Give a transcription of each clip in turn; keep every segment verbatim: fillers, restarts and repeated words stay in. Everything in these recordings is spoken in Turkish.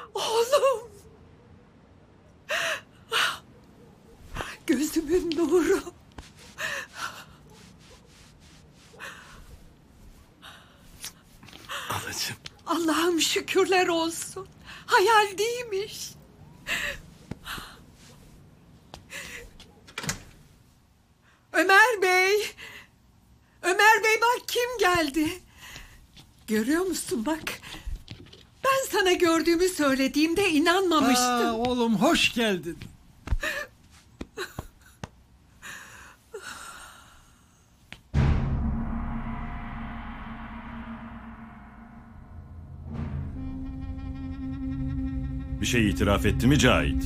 Oğlum. Gözümün nuru. Anacığım. Allah'ım şükürler olsun. Hayal değilmiş. Ömer Bey. Ömer Bey bak kim geldi. Görüyor musun bak. Ben sana gördüğümü söylediğimde inanmamıştın. Aa, oğlum hoş geldin. Bir şey itiraf etti mi Cahit?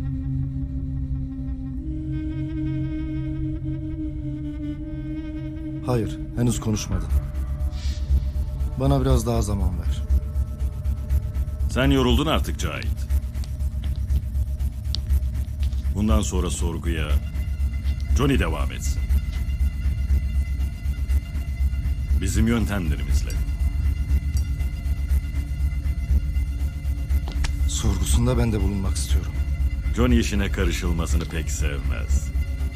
Hayır, henüz konuşmadı. Bana biraz daha zaman ver. Sen yoruldun artık Cahit. Bundan sonra sorguya Johnny devam etsin. Bizim yöntemlerimizle. Sorgusunda ben de bulunmak istiyorum. Johnny işine karışılmasını pek sevmez.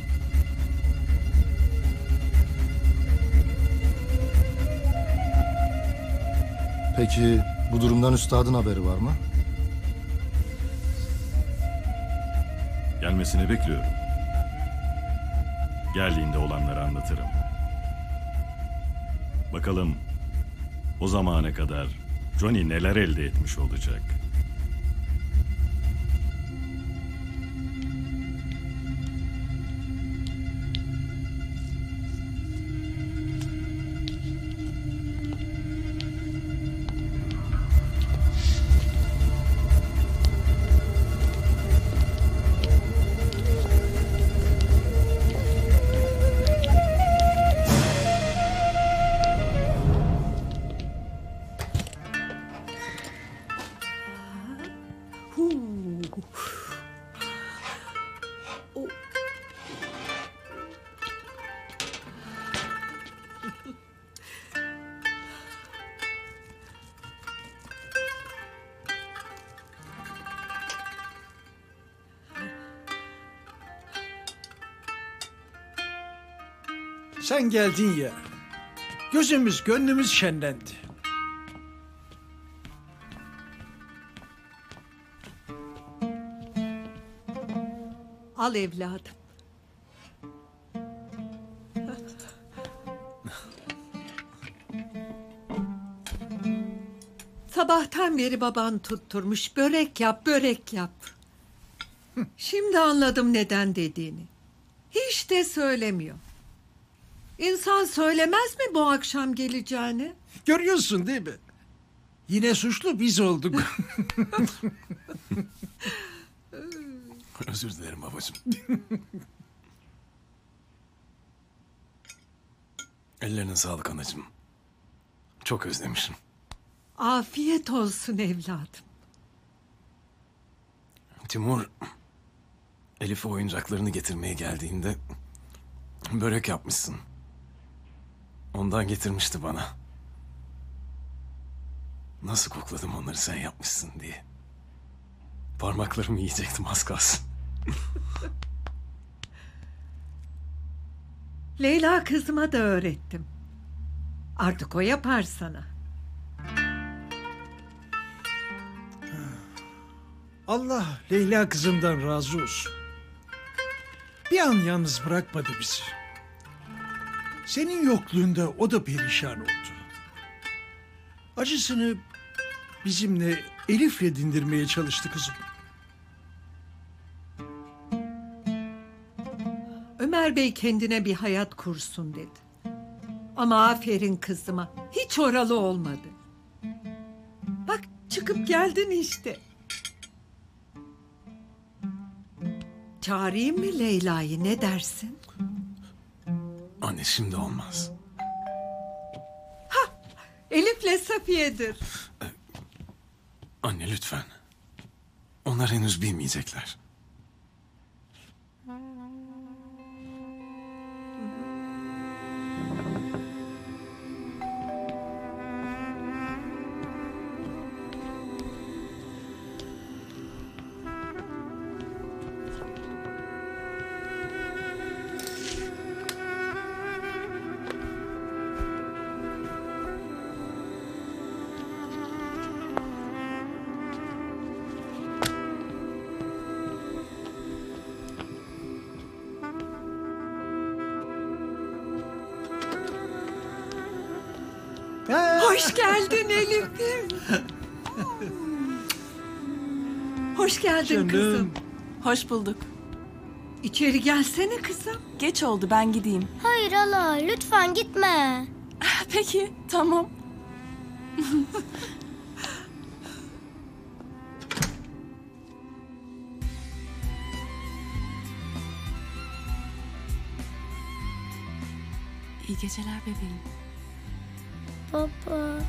Peki bu durumdan üstadın haberi var mı? Gelmesini bekliyorum. Geldiğinde olanları anlatırım. Bakalım o zamana kadar Johnny neler elde etmiş olacak. Sen geldin ya. Gözümüz gönlümüz şenlendi. Al evladım. Sabahtan beri baban tutturmuş. Börek yap, börek yap. Şimdi anladım neden dediğini. Hiç de söylemiyor. İnsan söylemez mi bu akşam geleceğini? Görüyorsun değil mi? Yine suçlu biz olduk. Özür dilerim babacığım. Ellerine sağlık anacığım. Çok özlemişim. Afiyet olsun evladım. Timur, Elif'e oyuncaklarını getirmeye geldiğinde börek yapmışsın. Ondan getirmişti bana. Nasıl kokladım onları sen yapmışsın diye. Parmaklarımı yiyecektim az kalsın. Leyla kızıma da öğrettim. Artık o yapar sana. Allah Leyla kızımdan razı olsun. Bir an yalnız bırakmadı bizi. Senin yokluğunda o da perişan oldu. Acısını bizimle Elif'le dindirmeye çalıştı kızım. Ömer Bey kendine bir hayat kursun dedi. Ama aferin kızıma. Hiç oralı olmadı. Bak çıkıp geldin işte. Çağırayım mı Leyla'yı, ne dersin? Anne şimdi olmaz. Elif'le Safiye'dir. Anne lütfen. Onlar henüz bilmeyecekler. Hoş geldin Elif'im. Hoş geldin Canım. kızım. Hoş bulduk. İçeri gelsene kızım. Geç oldu, ben gideyim. Hayır hala, lütfen gitme. Peki, tamam. İyi geceler bebeğim. Baba.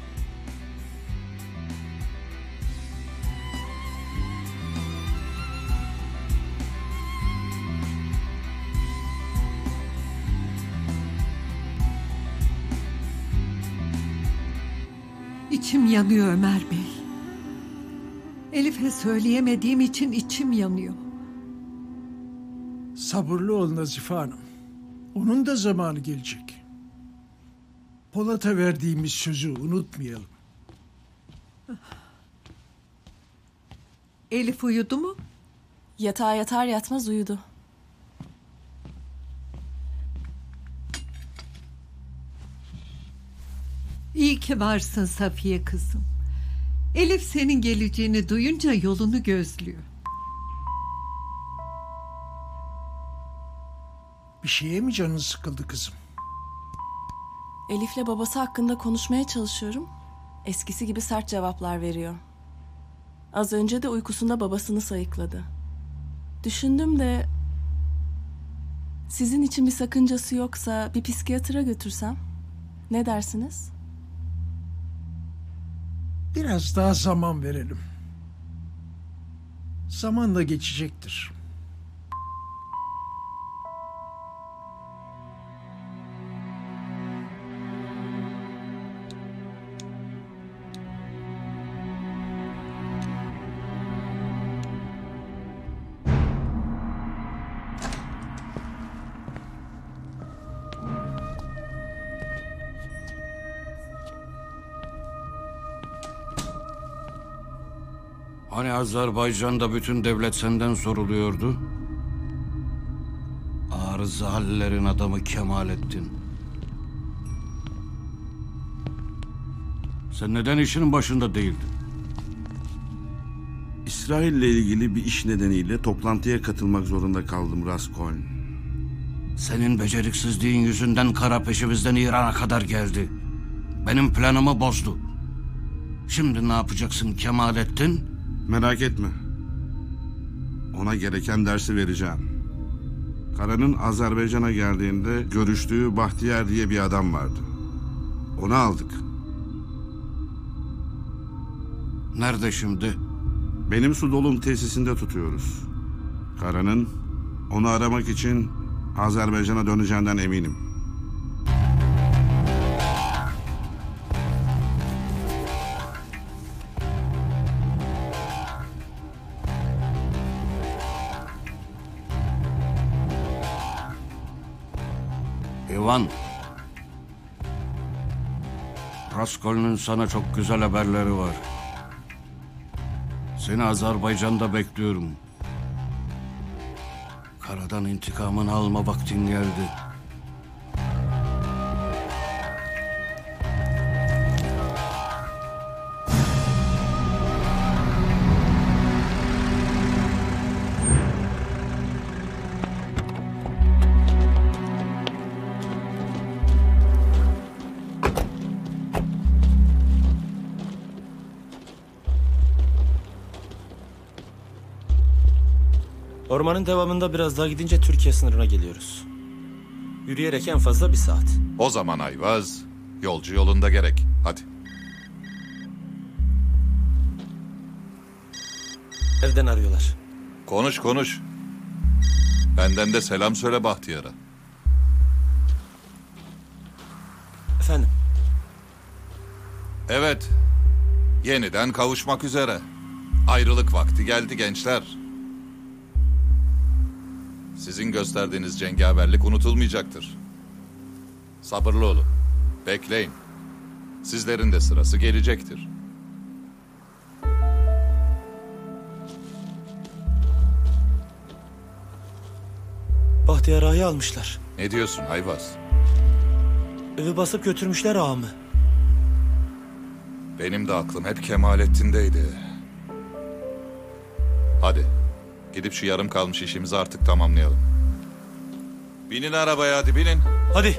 İçim yanıyor Ömer Bey. Elif'e söyleyemediğim için içim yanıyor. Sabırlı ol Nazife Hanım. Onun da zamanı gelecek. Polat'a verdiğimiz sözü unutmayalım. Elif uyudu mu? Yatağa yatar yatmaz uyudu. İyi ki varsın Safiye kızım. Elif senin geleceğini duyunca yolunu gözlüyor. Bir şeye mi canın sıkıldı kızım? Elif'le babası hakkında konuşmaya çalışıyorum. Eskisi gibi sert cevaplar veriyor. Az önce de uykusunda babasını sayıkladı. Düşündüm de... Sizin için bir sakıncası yoksa bir psikiyatra götürsem? Ne dersiniz? Biraz daha zaman verelim. Zamanla geçecektir. Hani Azerbaycan'da bütün devlet senden soruluyordu? Arıza hallerin adamı Kemalettin. Sen neden işinin başında değildin? İsrail'le ilgili bir iş nedeniyle toplantıya katılmak zorunda kaldım Raskoln. Senin beceriksizliğin yüzünden kara peşimizden İran'a kadar geldi. Benim planımı bozdu. Şimdi ne yapacaksın Kemalettin? Merak etme. Ona gereken dersi vereceğim. Kara'nın Azerbaycan'a geldiğinde görüştüğü Bahtiyar diye bir adam vardı. Onu aldık. Nerede şimdi? Benim su dolum tesisinde tutuyoruz. Kara'nın onu aramak için Azerbaycan'a döneceğinden eminim. İvan. Raskol'un sana çok güzel haberleri var. Seni Azerbaycan'da bekliyorum. Karadan intikamını alma vaktin geldi. Ormanın devamında biraz daha gidince Türkiye sınırına geliyoruz. Yürüyerek en fazla bir saat. O zaman Ayvaz, yolcu yolunda gerek. Hadi. Evden arıyorlar. Konuş konuş. Benden de selam söyle Bahtiyar'a. Efendim? Evet. Yeniden kavuşmak üzere. Ayrılık vakti geldi gençler. Sizin gösterdiğiniz cengaverlik unutulmayacaktır. Sabırlı olun. Bekleyin. Sizlerin de sırası gelecektir. Bahtiyar Ağa'yı almışlar. Ne diyorsun Ayvaz? Evi basıp götürmüşler ağamı. Benim de aklım hep Kemalettin'deydi. Hadi gidip şu yarım kalmış işimizi artık tamamlayalım. Binin arabaya hadi binin. Hadi.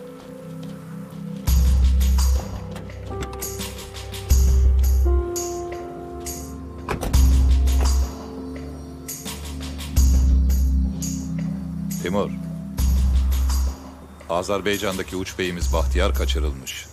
Timur. Azerbaycan'daki uç beyimiz Bahtiyar kaçırılmış.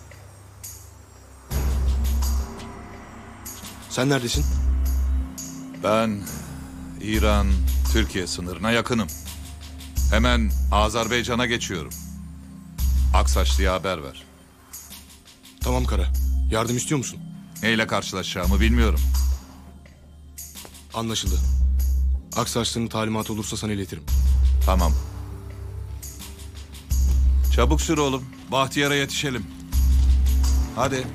Sen neredesin? Ben İran, Türkiye sınırına yakınım. Hemen Azerbaycan'a geçiyorum. Aksaçlı'ya haber ver. Tamam Kara. Yardım istiyor musun? Neyle karşılaşacağımı bilmiyorum. Anlaşıldı. Aksaçlı'nın talimatı olursa sana iletirim. Tamam. Çabuk sür oğlum. Bahtiyar'a yetişelim. Hadi.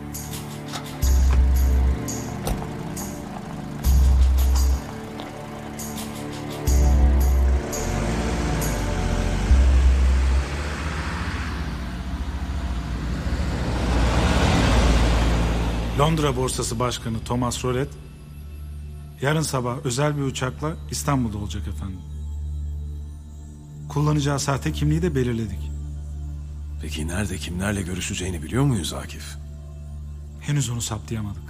Londra Borsası Başkanı Thomas Rollet yarın sabah özel bir uçakla İstanbul'da olacak efendim. Kullanacağı sahte kimliği de belirledik. Peki nerede kimlerle görüşeceğini biliyor muyuz Akif? Henüz onu saptayamadık.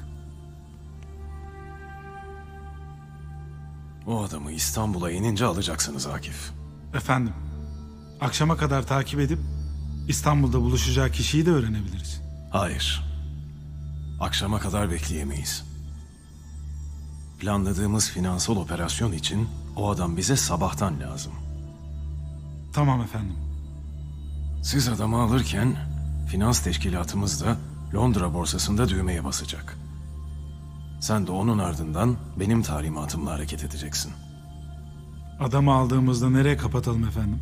O adamı İstanbul'a inince alacaksınız Akif. Efendim, akşama kadar takip edip İstanbul'da buluşacağı kişiyi de öğrenebiliriz. Hayır. Akşama kadar bekleyemeyiz. Planladığımız finansal operasyon için o adam bize sabahtan lazım. Tamam efendim. Siz adamı alırken finans teşkilatımız da Londra borsasında düğmeye basacak. Sen de onun ardından benim talimatımla hareket edeceksin. Adamı aldığımızda nereye kapatalım efendim?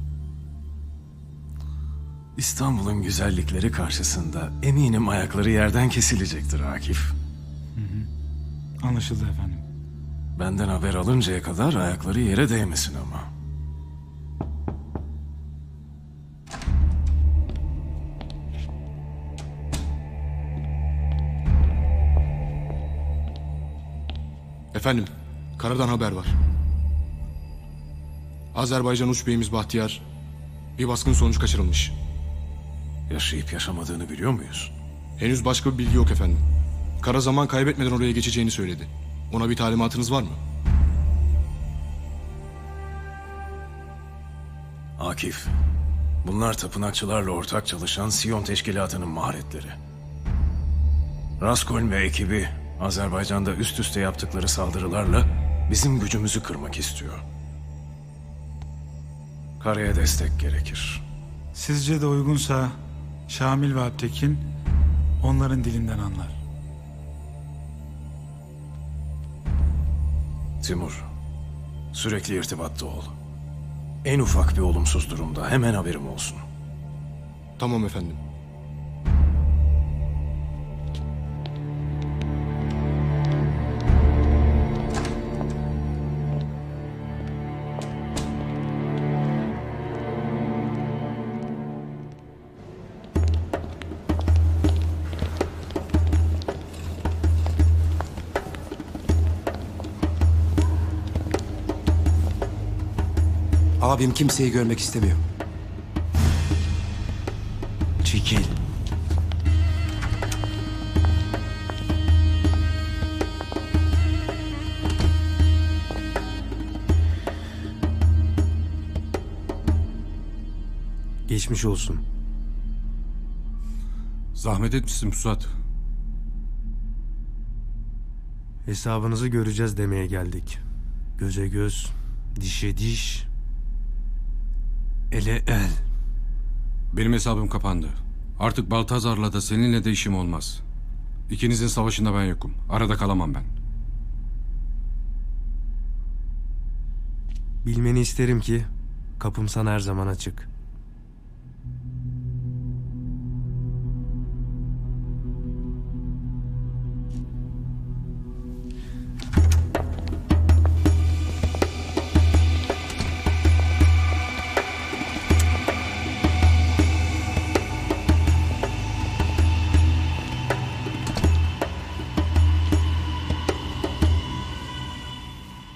İstanbul'un güzellikleri karşısında eminim ayakları yerden kesilecektir Akif. Hı hı. Anlaşıldı efendim. Benden haber alıncaya kadar ayakları yere değmesin ama. Efendim, Kara'dan haber var. Azerbaycan uç beyimiz Bahtiyar bir baskın sonucu kaçırılmış. Yaşayıp yaşamadığını biliyor muyuz? Henüz başka bir bilgi yok efendim. Kara zaman kaybetmeden oraya geçeceğini söyledi. Ona bir talimatınız var mı? Akif, bunlar tapınakçılarla ortak çalışan Siyon Teşkilatı'nın maharetleri. Raskoln ve ekibi Azerbaycan'da üst üste yaptıkları saldırılarla bizim gücümüzü kırmak istiyor. Kara'ya destek gerekir. Sizce de uygunsa Şamil ve Alptekin onların dilinden anlar. Timur, sürekli irtibatta ol. En ufak bir olumsuz durumda hemen haberim olsun. Tamam efendim. Abim kimseyi görmek istemiyor. Çekil. Geçmiş olsun. Zahmet etmişsin Pusat. Hesabınızı göreceğiz demeye geldik. Göze göz, dişe diş, ele el. Benim hesabım kapandı. Artık Baltazar'la da seninle de işim olmaz. İkinizin savaşında ben yokum. Arada kalamam ben. Bilmeni isterim ki kapım sana her zaman açık.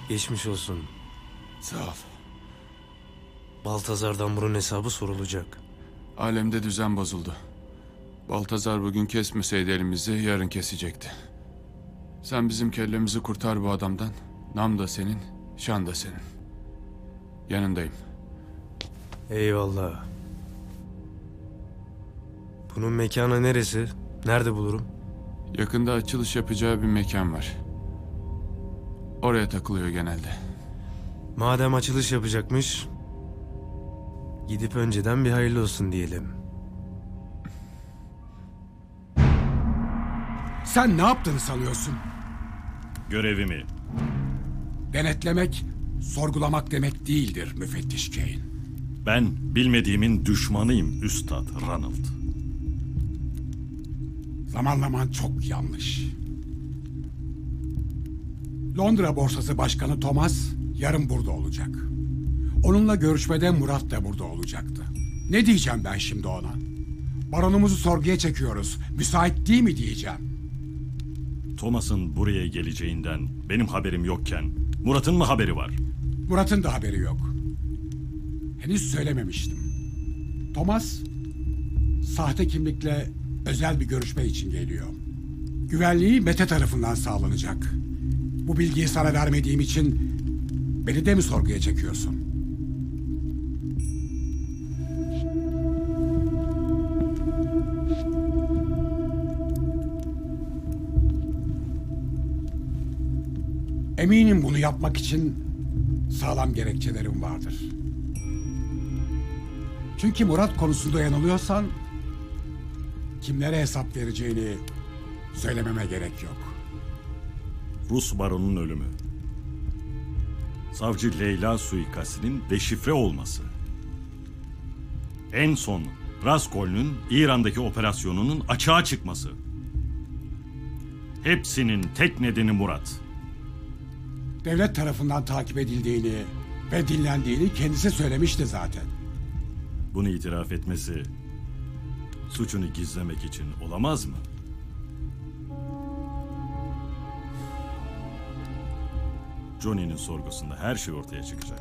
Geçmiş olsun. Sağ ol. Baltazar'dan bunun hesabı sorulacak. Alemde düzen bozuldu. Baltazar bugün kesmeseydi elimizi yarın kesecekti. Sen bizim kellemizi kurtar bu adamdan. Nam da senin, şan da senin. Yanındayım. Eyvallah. Bunun mekanı neresi? Nerede bulurum? Yakında açılış yapacağı bir mekan var. Oraya takılıyor genelde. Madem açılış yapacakmış, gidip önceden bir hayırlı olsun diyelim. Sen ne yaptığını sanıyorsun? Görevimi. Denetlemek, sorgulamak demek değildir müfettiş Kane. Ben bilmediğimin düşmanıyım Üstad Ronald. Zamanlaman çok yanlış. Londra Borsası Başkanı Thomas yarın burada olacak. Onunla görüşmede Murat da burada olacaktı. Ne diyeceğim ben şimdi ona? Baronumuzu sorguya çekiyoruz. Müsait değil mi diyeceğim. Thomas'ın buraya geleceğinden benim haberim yokken Murat'ın mı haberi var? Murat'ın da haberi yok. Henüz söylememiştim. Thomas sahte kimlikle özel bir görüşme için geliyor. Güvenliği Mete tarafından sağlanacak. Bu bilgiyi sana vermediğim için beni de mi sorguya çekiyorsun? Eminim bunu yapmak için sağlam gerekçelerim vardır. Çünkü Murat konusunda yanılıyorsan kimlere hesap vereceğini söylememe gerek yok. Rus baronun ölümü. Savcı Leyla suikastinin deşifre olması. En son Raskol'ün İran'daki operasyonunun açığa çıkması. Hepsinin tek nedeni Murat. Devlet tarafından takip edildiğini ve dinlendiğini kendisi söylemişti zaten. Bunu itiraf etmesi suçunu gizlemek için olamaz mı? Johnny'nin sorgusunda her şey ortaya çıkacak.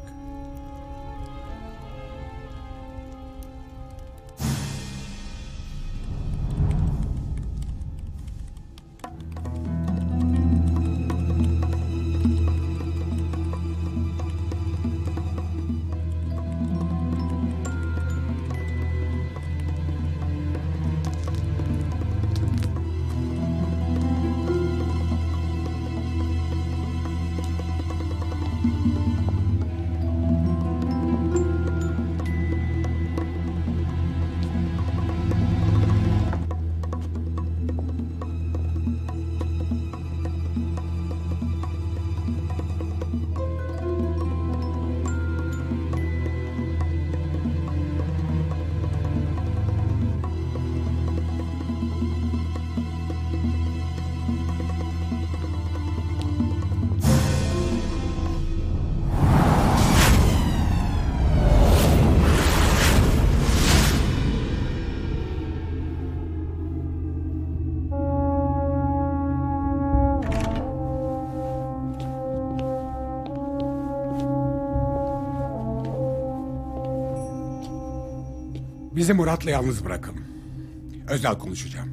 Bizi Murat'la yalnız bırakın. Özel konuşacağım.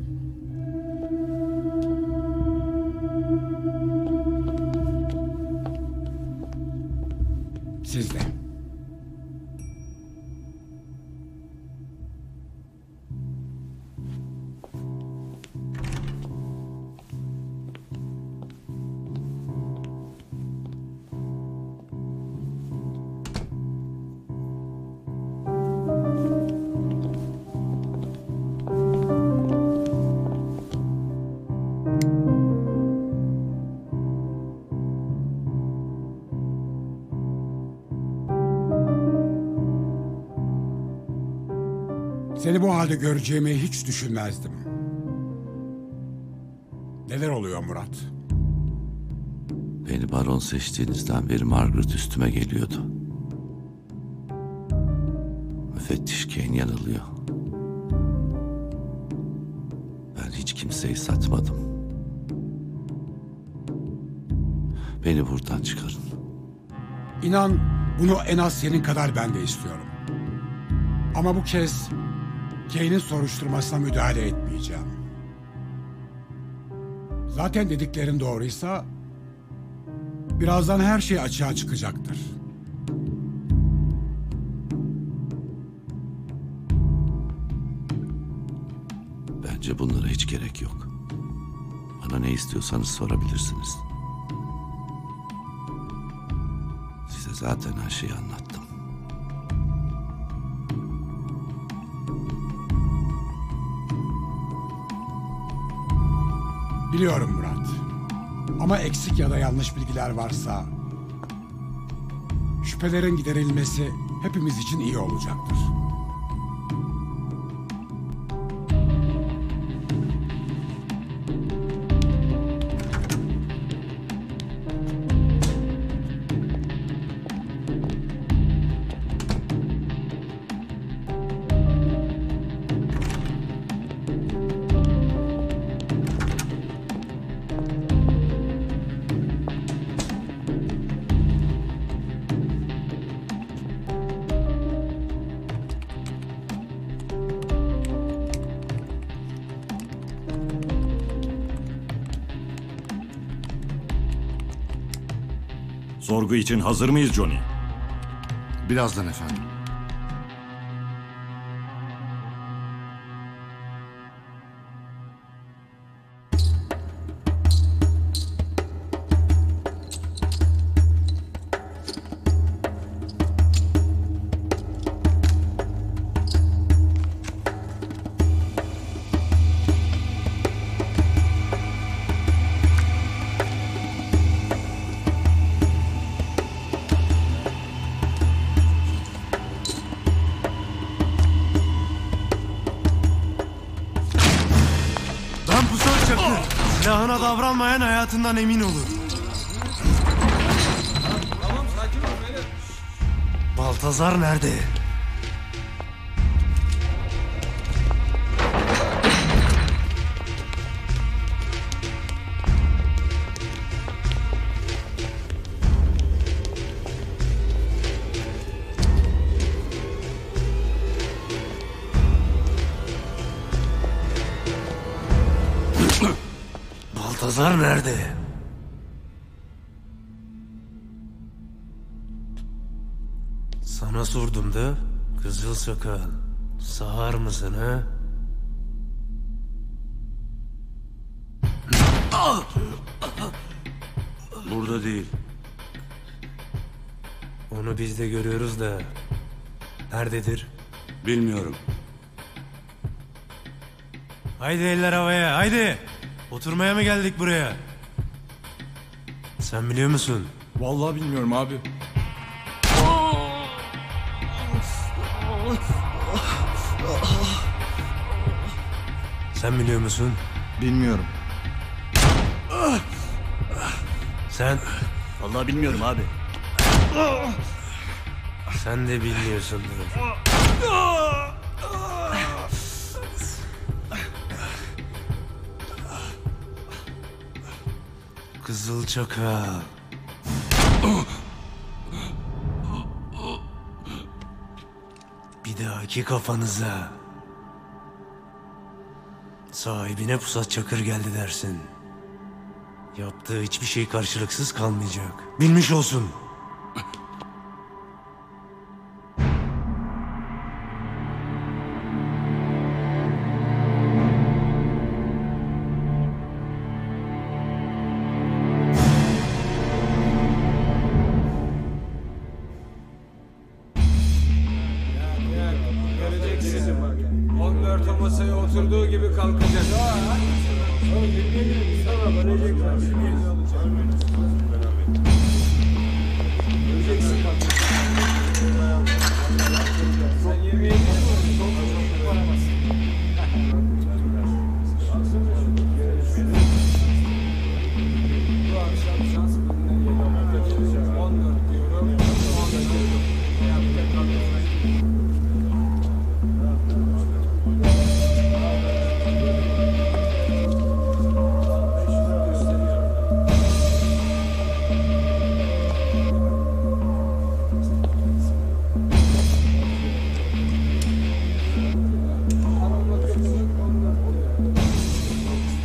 Siz de. Seni bu halde göreceğimi hiç düşünmezdim. Neler oluyor Murat? Beni baron seçtiğinizden beri Margaret üstüme geliyordu. Müfettiş Kane yanılıyor. Ben hiç kimseyi satmadım. Beni buradan çıkarın. İnan bunu en az senin kadar ben de istiyorum. Ama bu kez Kane'in soruşturmasına müdahale etmeyeceğim. Zaten dediklerin doğruysa birazdan her şey açığa çıkacaktır. Bence bunlara hiç gerek yok. Bana ne istiyorsanız sorabilirsiniz. Size zaten her şeyi anlattım. Biliyorum Murat. Ama eksik ya da yanlış bilgiler varsa şüphelerin giderilmesi hepimiz için iyi olacaktır. Sorgu için hazır mıyız Johnny? Birazdan efendim. Silahına davranmayan hayatından emin olur. Baltazar nerede? Baltazar nerede? Sana sordum da Kızıl Sakal. Sağır mısın ha? Burada değil. Onu biz de görüyoruz da nerededir? Bilmiyorum. Haydi eller havaya, haydi! Oturmaya mı geldik buraya? Sen biliyor musun? Vallahi bilmiyorum abi. Sen biliyor musun? Bilmiyorum. Sen? Vallahi bilmiyorum abi. Sen de bilmiyorsundur. Kızıl Çakal. Bir dahaki kafanıza sahibine Pusat Çakır geldi dersin. Yaptığı hiçbir şey karşılıksız kalmayacak. Bilmiş olsun. on dört masaya oturduğu gibi kalkacak. Sen yemeğe bu akşam şans on dört diyorum.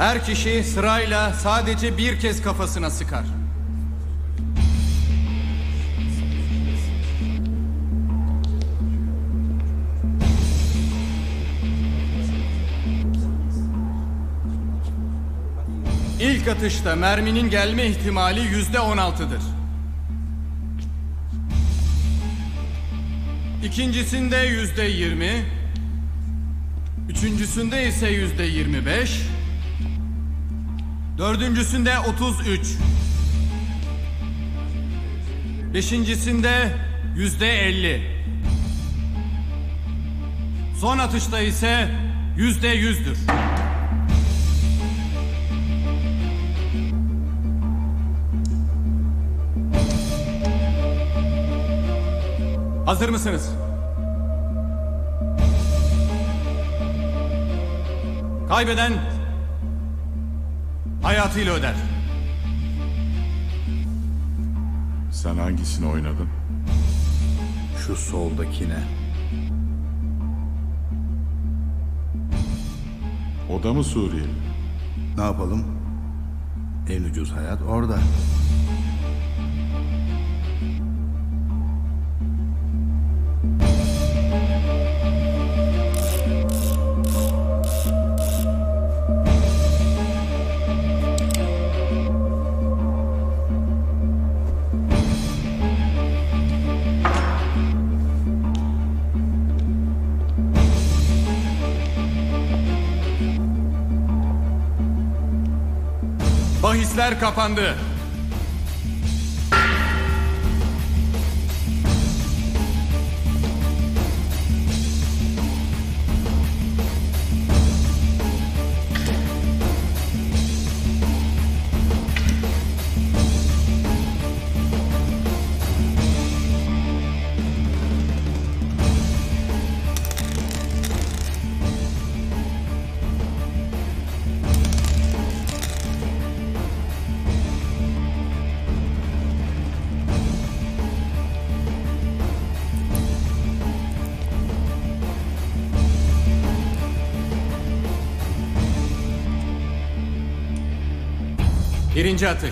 Her kişi sırayla sadece bir kez kafasına sıkar. İlk atışta merminin gelme ihtimali yüzde on altıdır. İkincisinde yüzde yirmi, üçüncüsünde ise yüzde yirmi beş, dördüncüsünde otuz üç, beşincisinde yüzde elli, son atışta ise yüzde yüzdür. Hazır mısınız? Kaybeden hayatıyla öder. Sen hangisini oynadın? Şu soldakine. O da mı Suriyeli? Ne yapalım? En ucuz hayat orada. Bahisler kapandı. Birinci atış.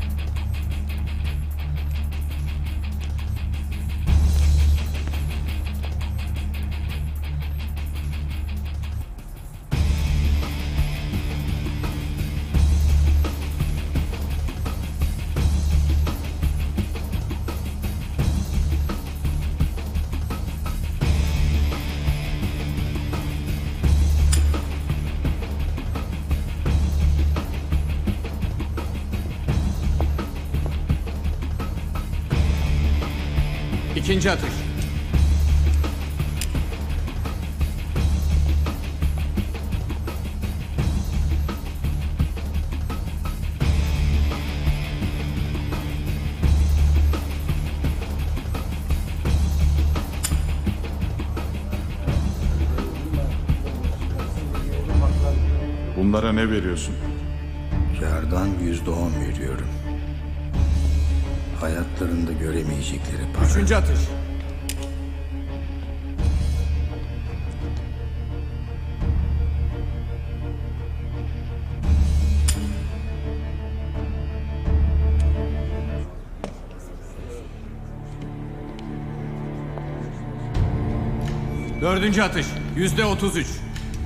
İkinci atış. Bunlara ne veriyorsun? Kârdan yüzde on veriyorum. Hayatlarında göremeyecekleri para. Üçüncü atış. Dördüncü atış. Yüzde otuz üç.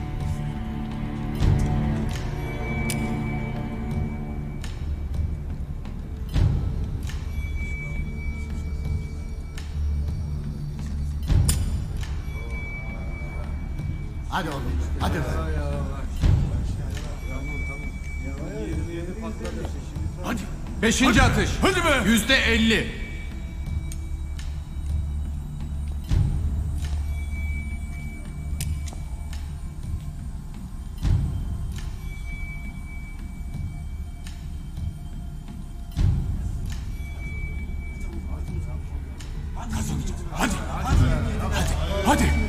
Hadi oğlum, hadi be. Hadi. Beşinci hadi. Atış. Hadi be. Yüzde elli. Hadi. Hadi. Hadi. Hadi.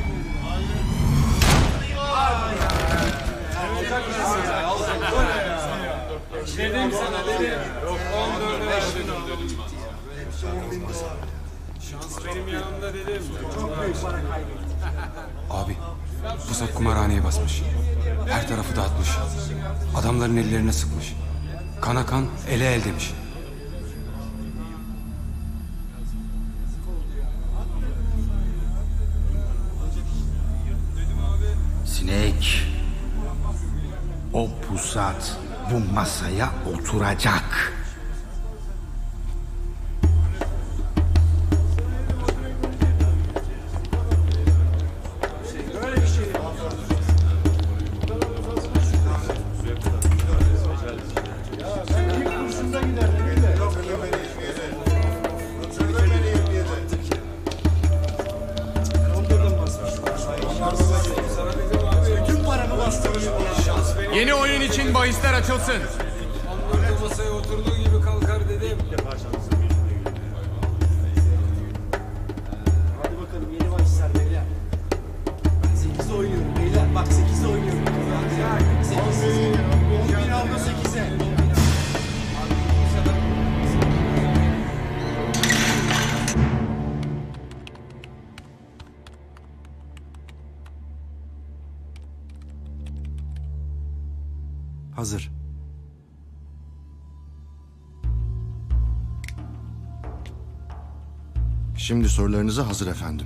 Dedim sana dedim. Yok on dörde dedim. Şans benim yanımda dedim. Çok büyük para kaybettim. Abi, pusat kumarhaneye basmış. Her tarafı dağıtmış. Adamların ellerine sıkmış. Kana kan, ele el demiş. Sinek. O pusat bu masaya oturacak. Yeni oyun için bahisler açılsın. Masaya oturduğu gibi kalkar dedim. Hadi bakalım yeni bahisler beyler. Ben sekizde oynuyorum beyler. Bak sekizde oynuyorum. sekiz. on bin avro sekize. Hazır. Şimdi sorularınıza hazır efendim.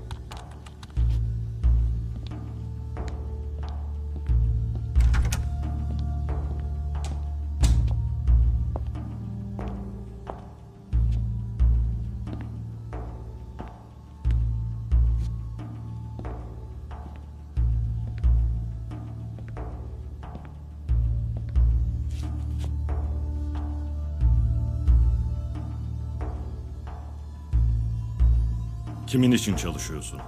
Kimin için çalışıyorsun?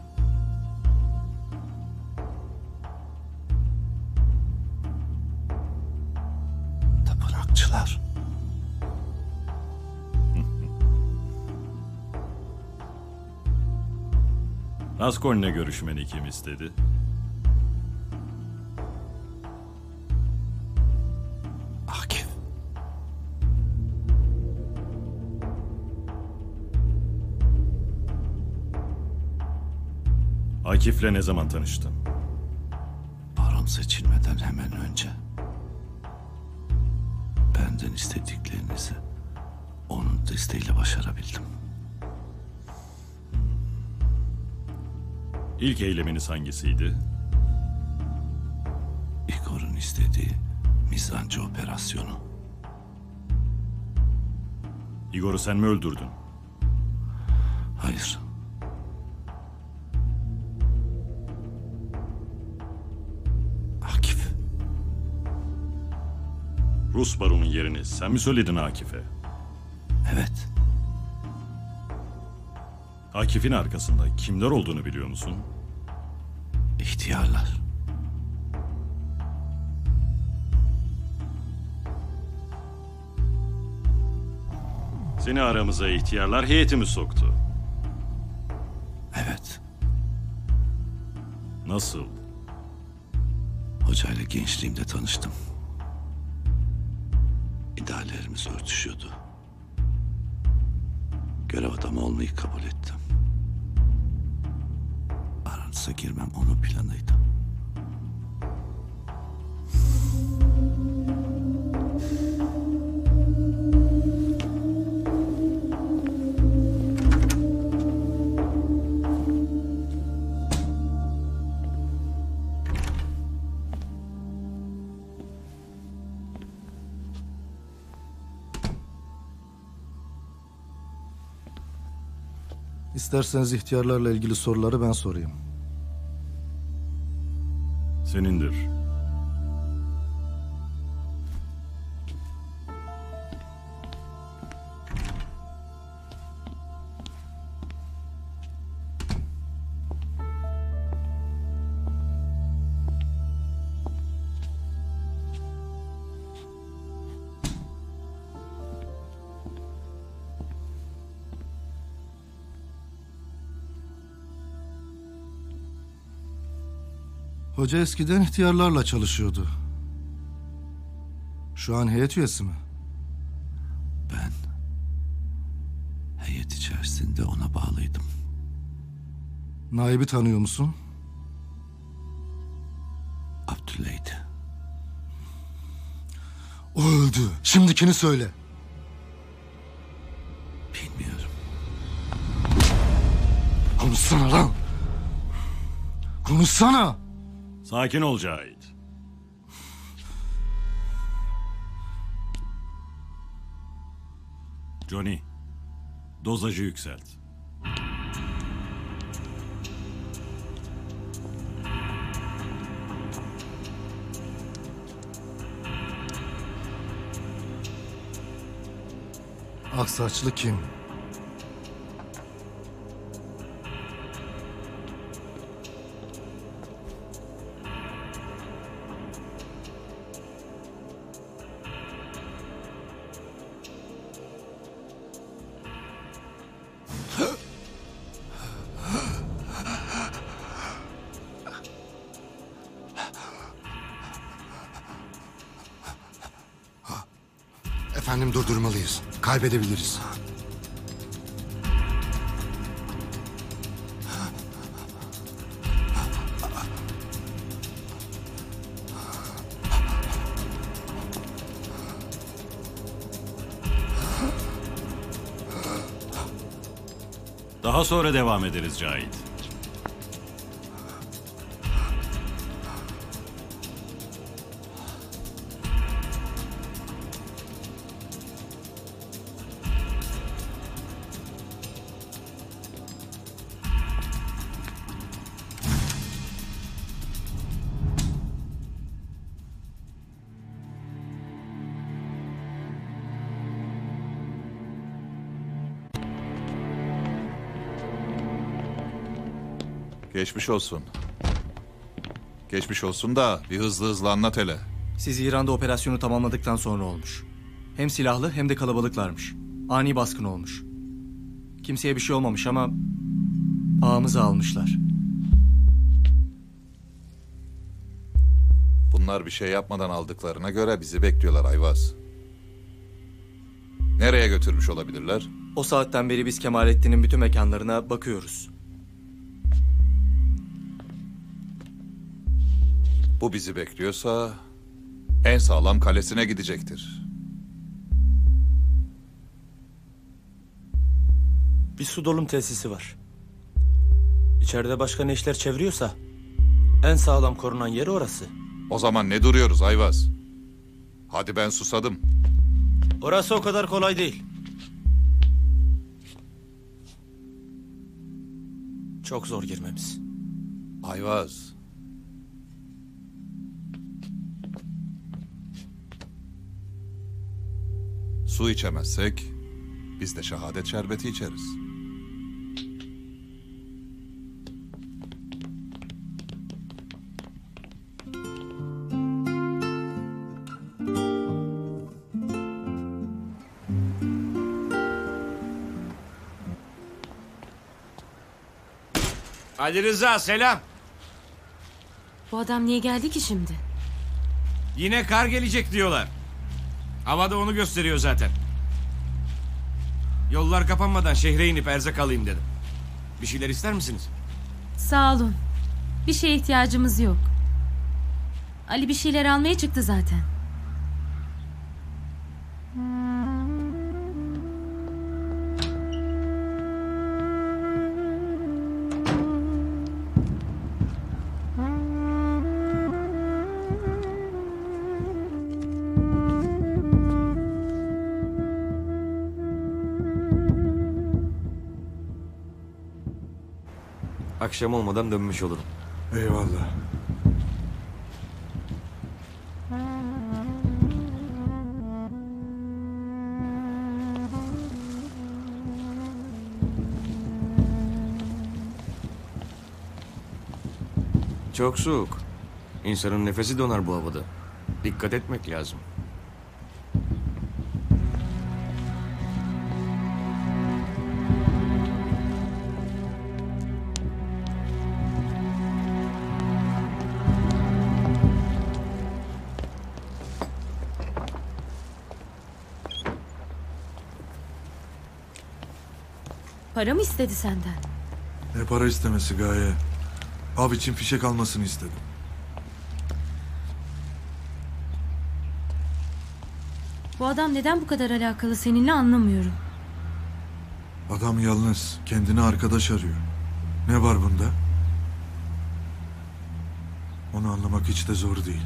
Tapınakçılar. Raskol'le görüşmeni kim istedi? Akif. Akif'le ne zaman tanıştın? Baron seçilmeden hemen önce. Benden istediklerinizi onun desteğiyle başarabildim. İlk eyleminiz hangisiydi? Igor'un istediği mizancı operasyonu. Igor'u sen mi öldürdün? Hayır. Akif. Rus baronun yerini sen mi söyledin Akif'e? Evet. Akif'in arkasında kimler olduğunu biliyor musun? İhtiyarlar. Seni aramıza ihtiyarlar heyeti mi soktu? Evet. Nasıl? Hocayla gençliğimde tanıştım. İdeallerimiz örtüşüyordu. Görev adamı olmayı kabul ettim. Aranıza girmem onun planıydı. İsterseniz ihtiyarlarla ilgili soruları ben sorayım. Senindir. Hoca eskiden ihtiyarlarla çalışıyordu. Şu an heyet üyesi mi? Ben heyet içerisinde ona bağlıydım. Naib'i tanıyor musun? Abdülhamit. O öldü. Şimdikini söyle. Bilmiyorum. Konuşsana lan. Konuşsana. Sakin ol Cahit. Johnny, dozajı yükselt. Aksaçlı kim? Efendim, durdurmalıyız. Kaybedebiliriz. Daha sonra devam ederiz Cahit. Geçmiş olsun. Geçmiş olsun da bir hızlı hızlı anlat hele. Siz İran'da operasyonu tamamladıktan sonra olmuş. Hem silahlı hem de kalabalıklarmış. Ani baskın olmuş. Kimseye bir şey olmamış ama ağamızı almışlar. Bunlar bir şey yapmadan aldıklarına göre bizi bekliyorlar Ayvaz. Nereye götürmüş olabilirler? O saatten beri biz Kemalettin'in bütün mekanlarına bakıyoruz. Bu bizi bekliyorsa en sağlam kalesine gidecektir. Bir su dolum tesisi var. İçeride başka ne işler çeviriyorsa en sağlam korunan yeri orası. O zaman ne duruyoruz Ayvaz? Hadi ben susadım. Orası o kadar kolay değil. Çok zor girmemiz. Ayvaz. Su içemezsek biz de şehadet şerbeti içeriz. Ali Rıza selam. Bu adam niye geldi ki şimdi? Yine kar gelecek diyorlar. Havada onu gösteriyor zaten. Yollar kapanmadan şehre inip erzak alayım dedim. Bir şeyler ister misiniz? Sağ olun. Bir şeye ihtiyacımız yok. Ali bir şeyler almaya çıktı zaten. Akşam olmadan dönmüş olurum. Eyvallah. Çok soğuk. İnsanın nefesi donar bu havada. Dikkat etmek lazım. Para mı istedi senden? Ne para istemesi Gaye? Av için fişek almasını istedim. Bu adam neden bu kadar alakalı seninle anlamıyorum. Adam yalnız. Kendine arkadaş arıyor. Ne var bunda? Onu anlamak hiç de zor değil.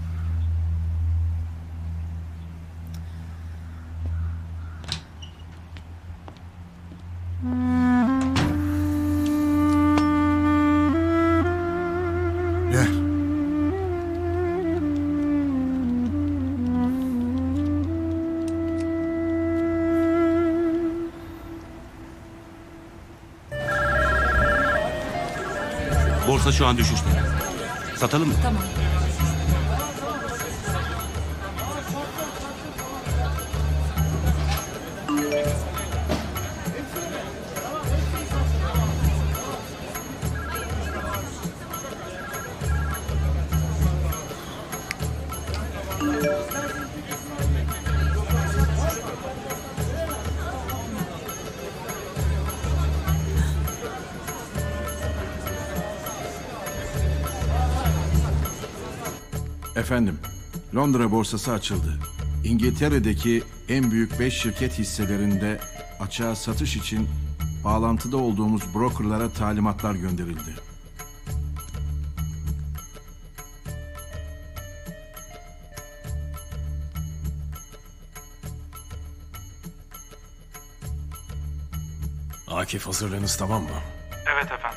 Gel. Borsa şu an düşüşte. Satalım mı? Tamam. Efendim, Londra borsası açıldı. İngiltere'deki en büyük beş şirket hisselerinde açığa satış için bağlantıda olduğumuz brokerlara talimatlar gönderildi. Akif, hazırlığınız tamam mı? Evet efendim.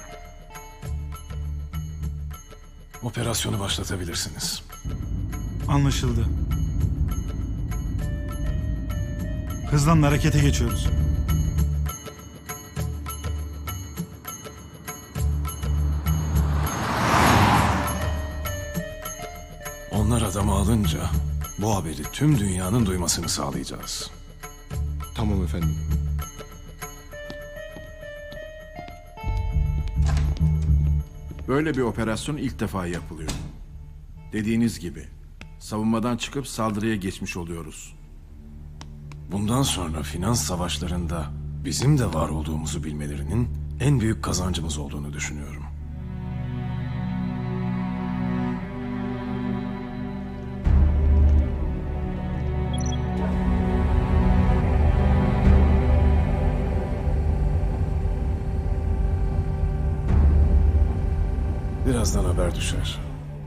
Operasyonu başlatabilirsiniz. Anlaşıldı. Hızlan, harekete geçiyoruz. Onlar adamı alınca bu haberi tüm dünyanın duymasını sağlayacağız. Tamam efendim. Böyle bir operasyon ilk defa yapılıyor. Dediğiniz gibi savunmadan çıkıp saldırıya geçmiş oluyoruz. Bundan sonra finans savaşlarında bizim de var olduğumuzu bilmelerinin en büyük kazancımız olduğunu düşünüyorum. Birazdan haber düşer.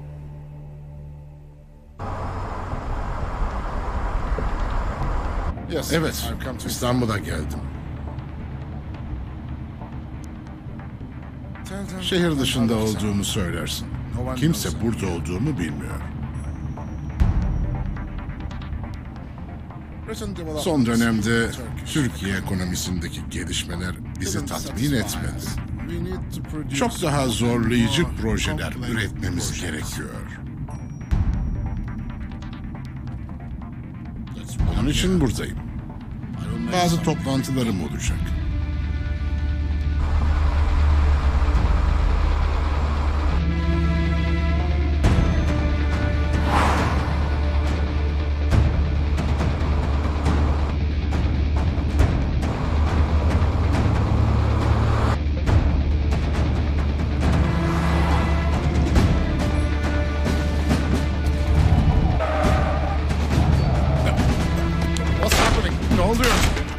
Evet, İstanbul'a geldim. Şehir dışında olduğumu söylersin. Kimse burada olduğumu bilmiyor. Son dönemde Türkiye ekonomisindeki gelişmeler bizi tatmin etmedi. Çok daha zorlayıcı projeler üretmemiz gerekiyor. Onun için buradayım. Bazı toplantılarım olacak. Ne oluyor?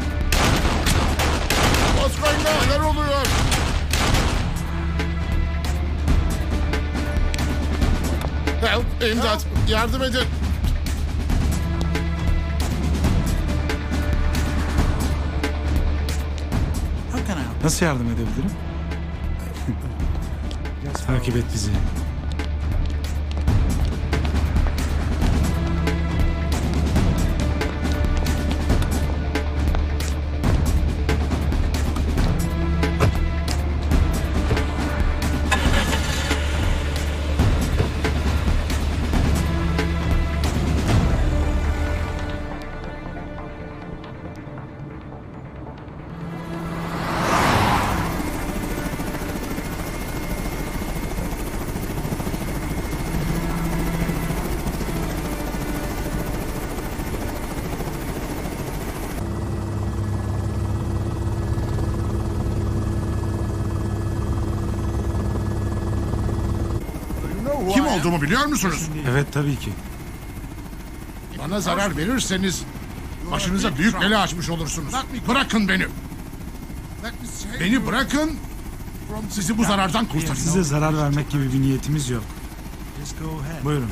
What's going on? Neler oluyor? Help! İmdat! Yardım edin! Nasıl yardım edebilirim? Takip et bizi. Kim olduğumu biliyor musunuz? Evet tabii ki. Bana zarar verirseniz başınıza büyük bela açmış olursunuz. Bırakın beni. Beni bırakın. Sizi bu zarardan kurtarın. Size zarar vermek gibi bir niyetimiz yok. Buyurun.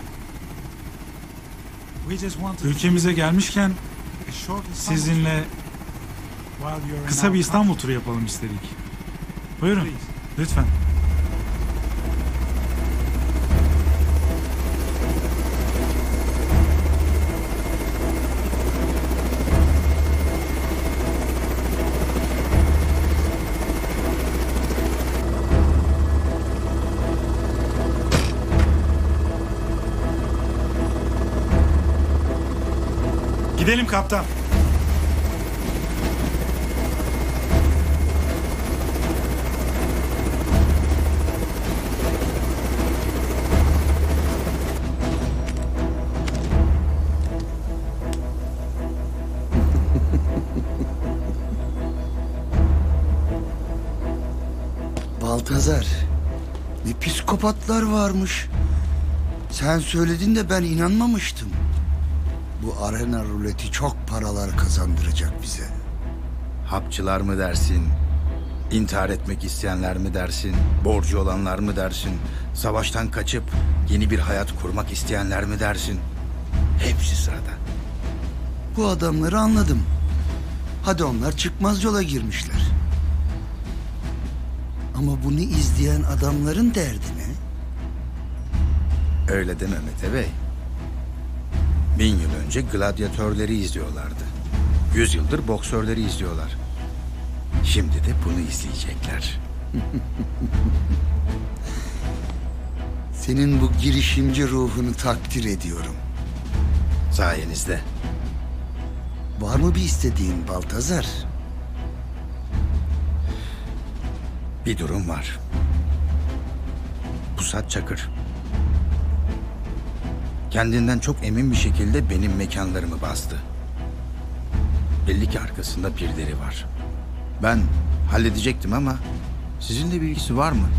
Ülkemize gelmişken sizinle kısa bir İstanbul turu yapalım istedik. Buyurun, lütfen. Gidelim kaptan. Baltazar, ne psikopatlar varmış. Sen söyledin de ben inanmamıştım. Bu arena ruleti çok paralar kazandıracak bize. Hapçılar mı dersin? İntihar etmek isteyenler mi dersin? Borcu olanlar mı dersin? Savaştan kaçıp yeni bir hayat kurmak isteyenler mi dersin? Hepsi sırada. Bu adamları anladım. Hadi onlar çıkmaz yola girmişler. Ama bunu izleyen adamların derdi ne? Öyle deme Mete Bey. Bin yıl önce gladyatörleri izliyorlardı. Yüz yıldır boksörleri izliyorlar. Şimdi de bunu izleyecekler. Senin bu girişimci ruhunu takdir ediyorum. Sayenizde. Var mı bir istediğin Baltazar? Bir durum var. Pusat Çakır. Kendinden çok emin bir şekilde benim mekanlarımı bastı. Belli ki arkasında birileri var. Ben halledecektim ama sizinle bir ilgisi var mı?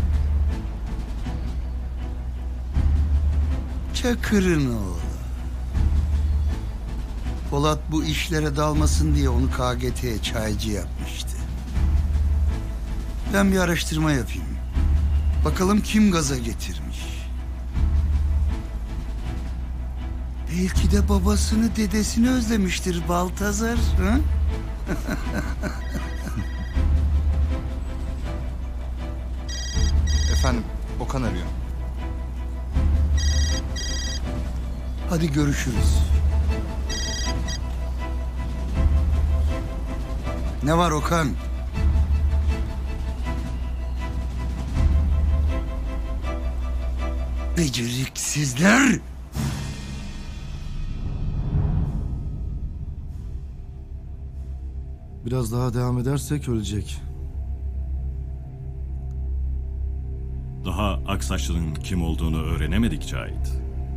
Çakır'ın oğlu. Polat bu işlere dalmasın diye onu K G T'ye çaycı yapmıştı. Ben bir araştırma yapayım. Bakalım kim gaza getirmiş. Belki de babasını, dedesini özlemiştir Baltazar. Ha? Efendim, Okan arıyor. Hadi görüşürüz. Ne var Okan? Beceriksizler! Biraz daha devam edersek ölecek. Daha Aksaçlı'nın kim olduğunu öğrenemedik Cahit.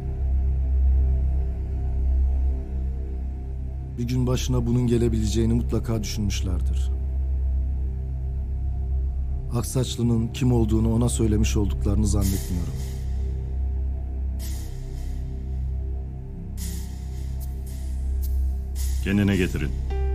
Bir gün başına bunun gelebileceğini mutlaka düşünmüşlerdir. Aksaçlı'nın kim olduğunu ona söylemiş olduklarını zannetmiyorum. Kendine getirin.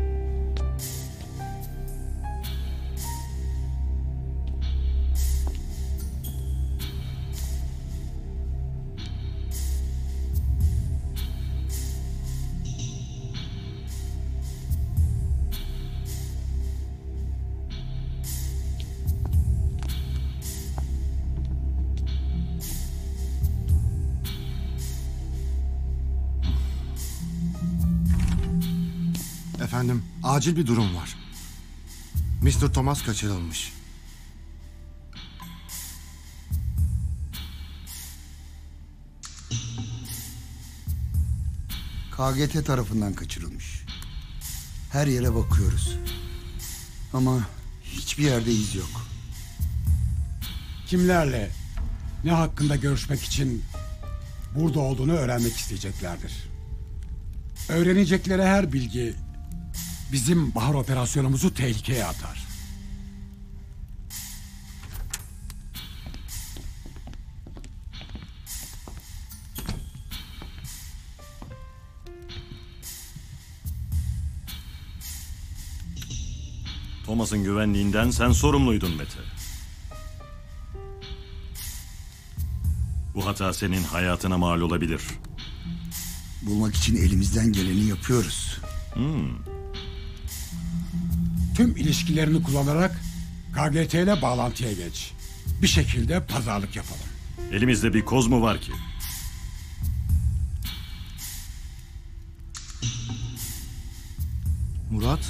Efendim, acil bir durum var. mister Thomas kaçırılmış. K G T tarafından kaçırılmış. Her yere bakıyoruz. Ama hiçbir yerde iz yok. Kimlerle, ne hakkında görüşmek için burada olduğunu öğrenmek isteyeceklerdir. Öğrenecekleri her bilgi bizim bahar operasyonumuzu tehlikeye atar. Thomas'ın güvenliğinden sen sorumluydun Mete. Bu hata senin hayatına mal olabilir. Bulmak için elimizden geleni yapıyoruz. Hmm. Tüm ilişkilerini kullanarak K G T ile bağlantıya geç. Bir şekilde pazarlık yapalım. Elimizde bir koz mu var ki? Murat?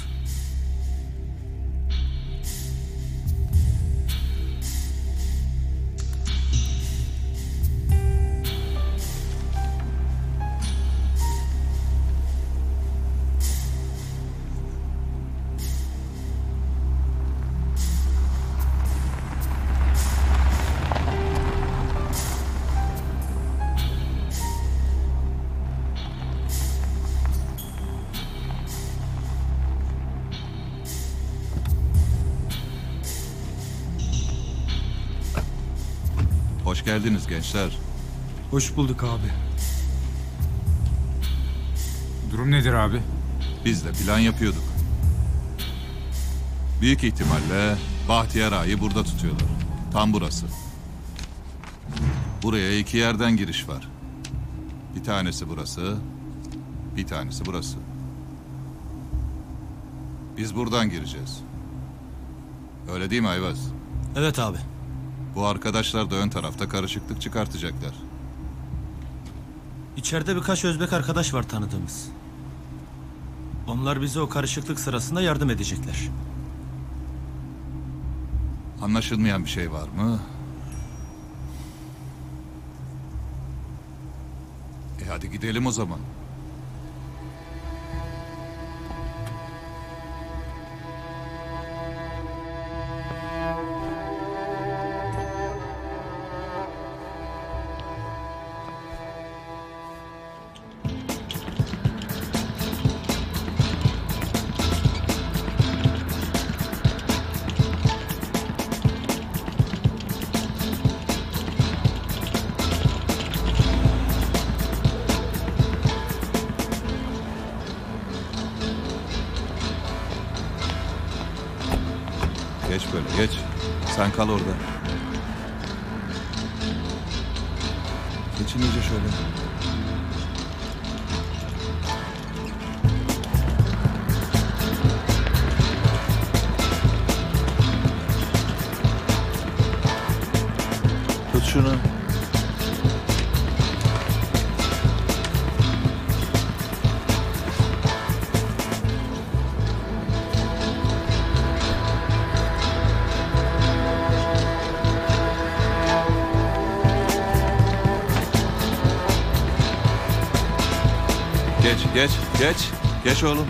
Hoş geldiniz gençler. Hoş bulduk abi. Durum nedir abi? Biz de plan yapıyorduk. Büyük ihtimalle Bahtiyar Ağa'yı burada tutuyorlar. Tam burası. Buraya iki yerden giriş var. Bir tanesi burası, bir tanesi burası. Biz buradan gireceğiz. Öyle değil mi Ayvaz? Evet abi. Bu arkadaşlar da ön tarafta karışıklık çıkartacaklar. İçeride birkaç Özbek arkadaş var tanıdığımız. Onlar bize o karışıklık sırasında yardım edecekler. Anlaşılmayan bir şey var mı? E hadi gidelim o zaman. Geç böyle geç. Sen kal orada. Geçin iyice şöyle. Tut şunu. Geç, geç, geç. Geç oğlum.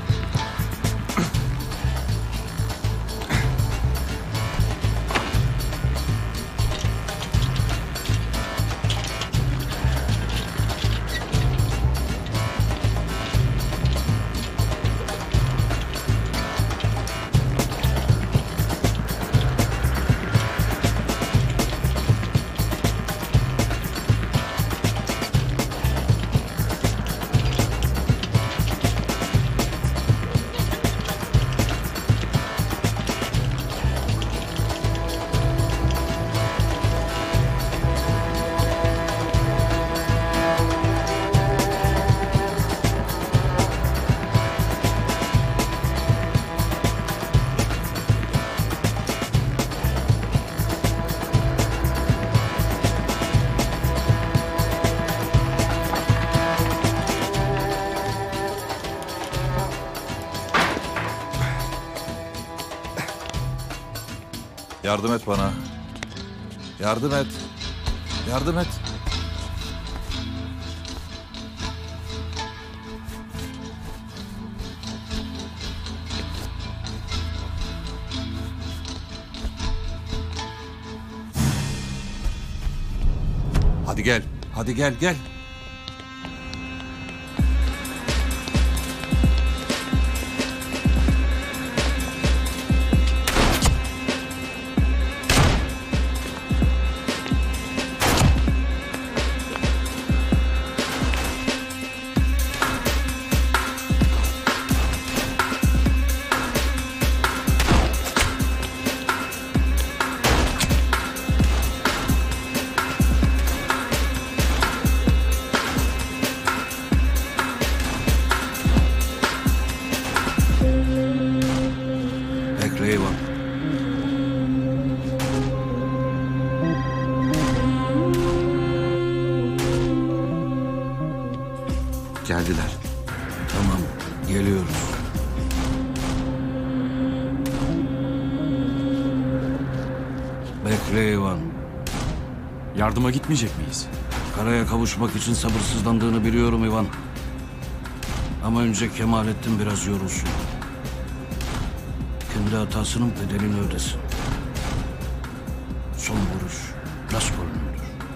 Yardım et bana. Yardım et. Yardım et. Hadi gel. Hadi gel gel. geldiler. Tamam, geliyoruz. Bekle Ivan. Yardıma gitmeyecek miyiz? Karaya kavuşmak için sabırsızlandığını biliyorum Ivan. Ama önce Kemalettin biraz yorulsun. Kendi hatasının bedelini ödesin. Son vuruş Raskolni'dir.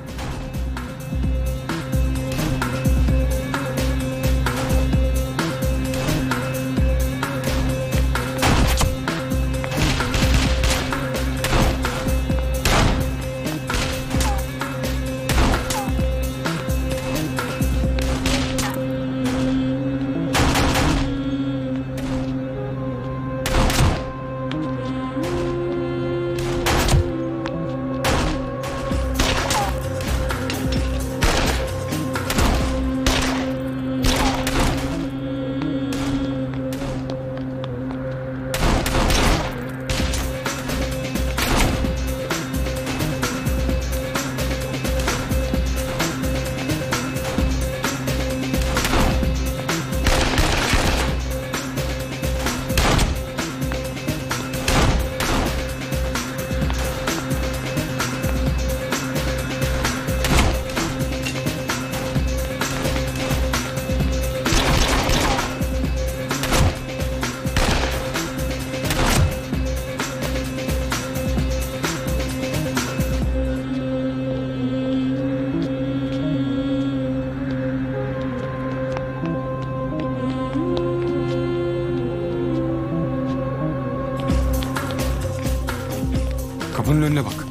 Kapının önüne bak.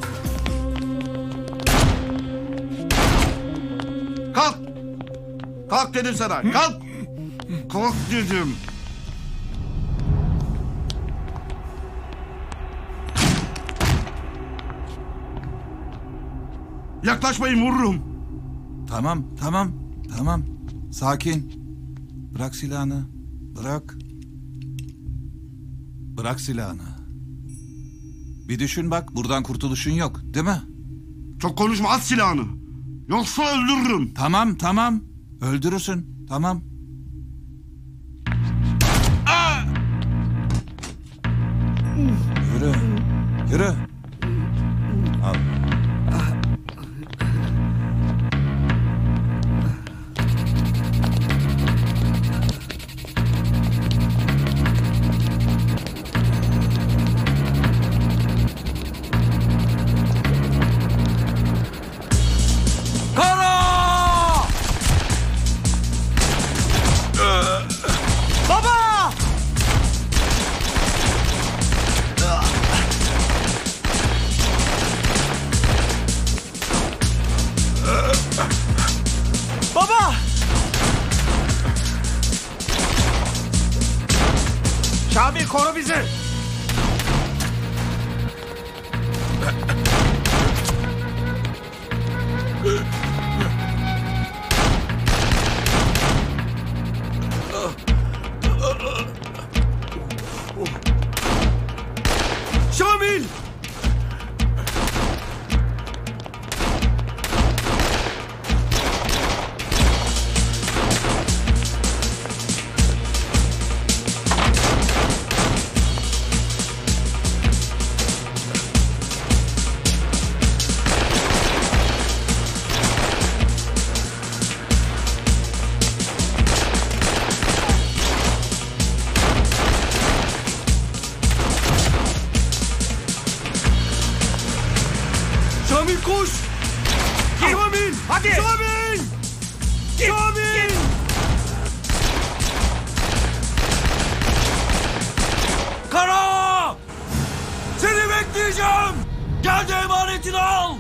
Kalk! Kalk dedim sana, kalk! Kalk dedim. Yaklaşmayın, vururum. Tamam, tamam, tamam. Sakin. Bırak silahını. Bırak. Bırak silahını. Bir düşün bak, buradan kurtuluşun yok, değil mi? Çok konuşma, at silahını. Yoksa öldürürüm. Tamam, tamam. Öldürürsün, tamam. Aa! Yürü, yürü. Al. Baba! Baba! Şamil, koru bizi! Şamil! Şamil koş! Şamil! Hadi! Şamil! Şamil! Kara! Seni bekleyeceğim! Gel de emanetini al!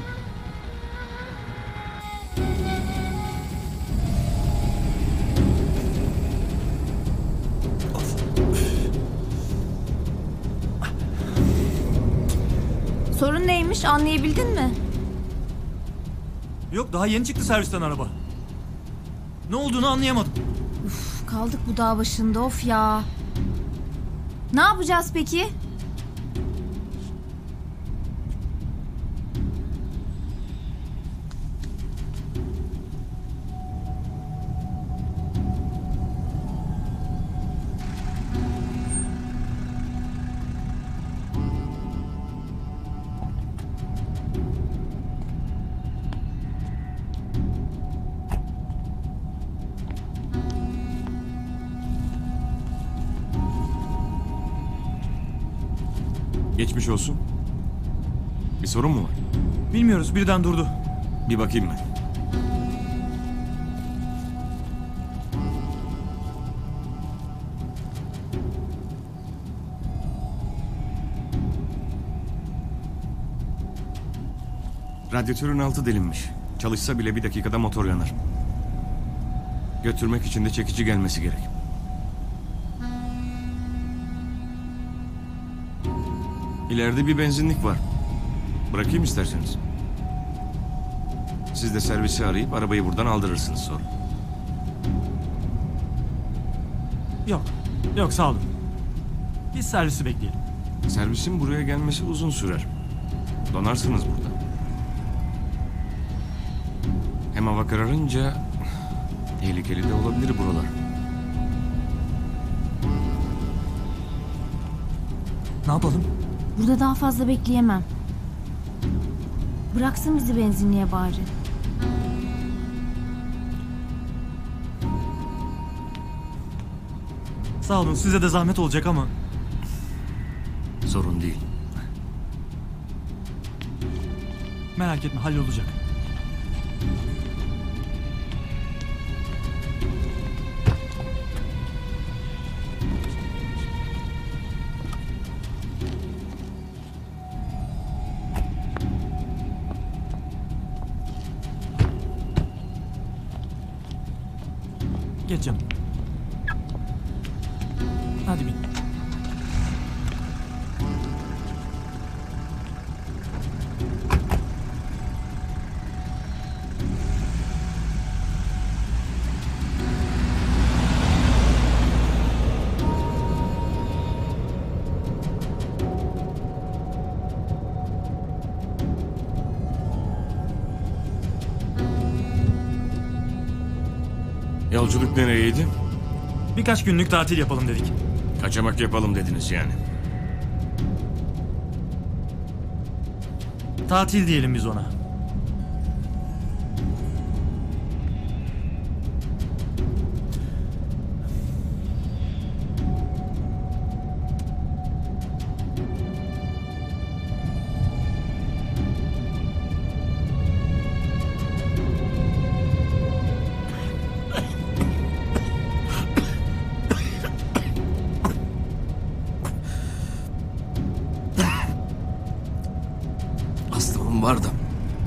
Sorun neymiş, anlayabildin mi? Yok, daha yeni çıktı servisten araba. Ne olduğunu anlayamadım. Uf, kaldık bu dağ başında, of ya. Ne yapacağız peki? Geçmiş olsun. Bir sorun mu var? Bilmiyoruz, birden durdu. Bir bakayım ben. Radyatörün altı delinmiş. Çalışsa bile bir dakikada motor yanar. Götürmek için de çekici gelmesi gerek. İleride bir benzinlik var. Bırakayım isterseniz. Siz de servisi arayıp arabayı buradan aldırırsınız sonra. Yok, yok sağ olun. Biz servisi bekleyelim. Servisin buraya gelmesi uzun sürer. Donarsınız burada. Hem hava kararınca tehlikeli de olabilir buralar. Ne yapalım? Burada daha fazla bekleyemem. Bıraksın bizi benzinliğe bari. Sağ olun, size de zahmet olacak ama. Sorun değil. Merak etme, hallolacak. Geç canım. Hadi bin. Yolculuk nereyeydi? Birkaç günlük tatil yapalım dedik. Kaçamak yapalım dediniz yani. Tatil diyelim biz ona. Hastamım var da.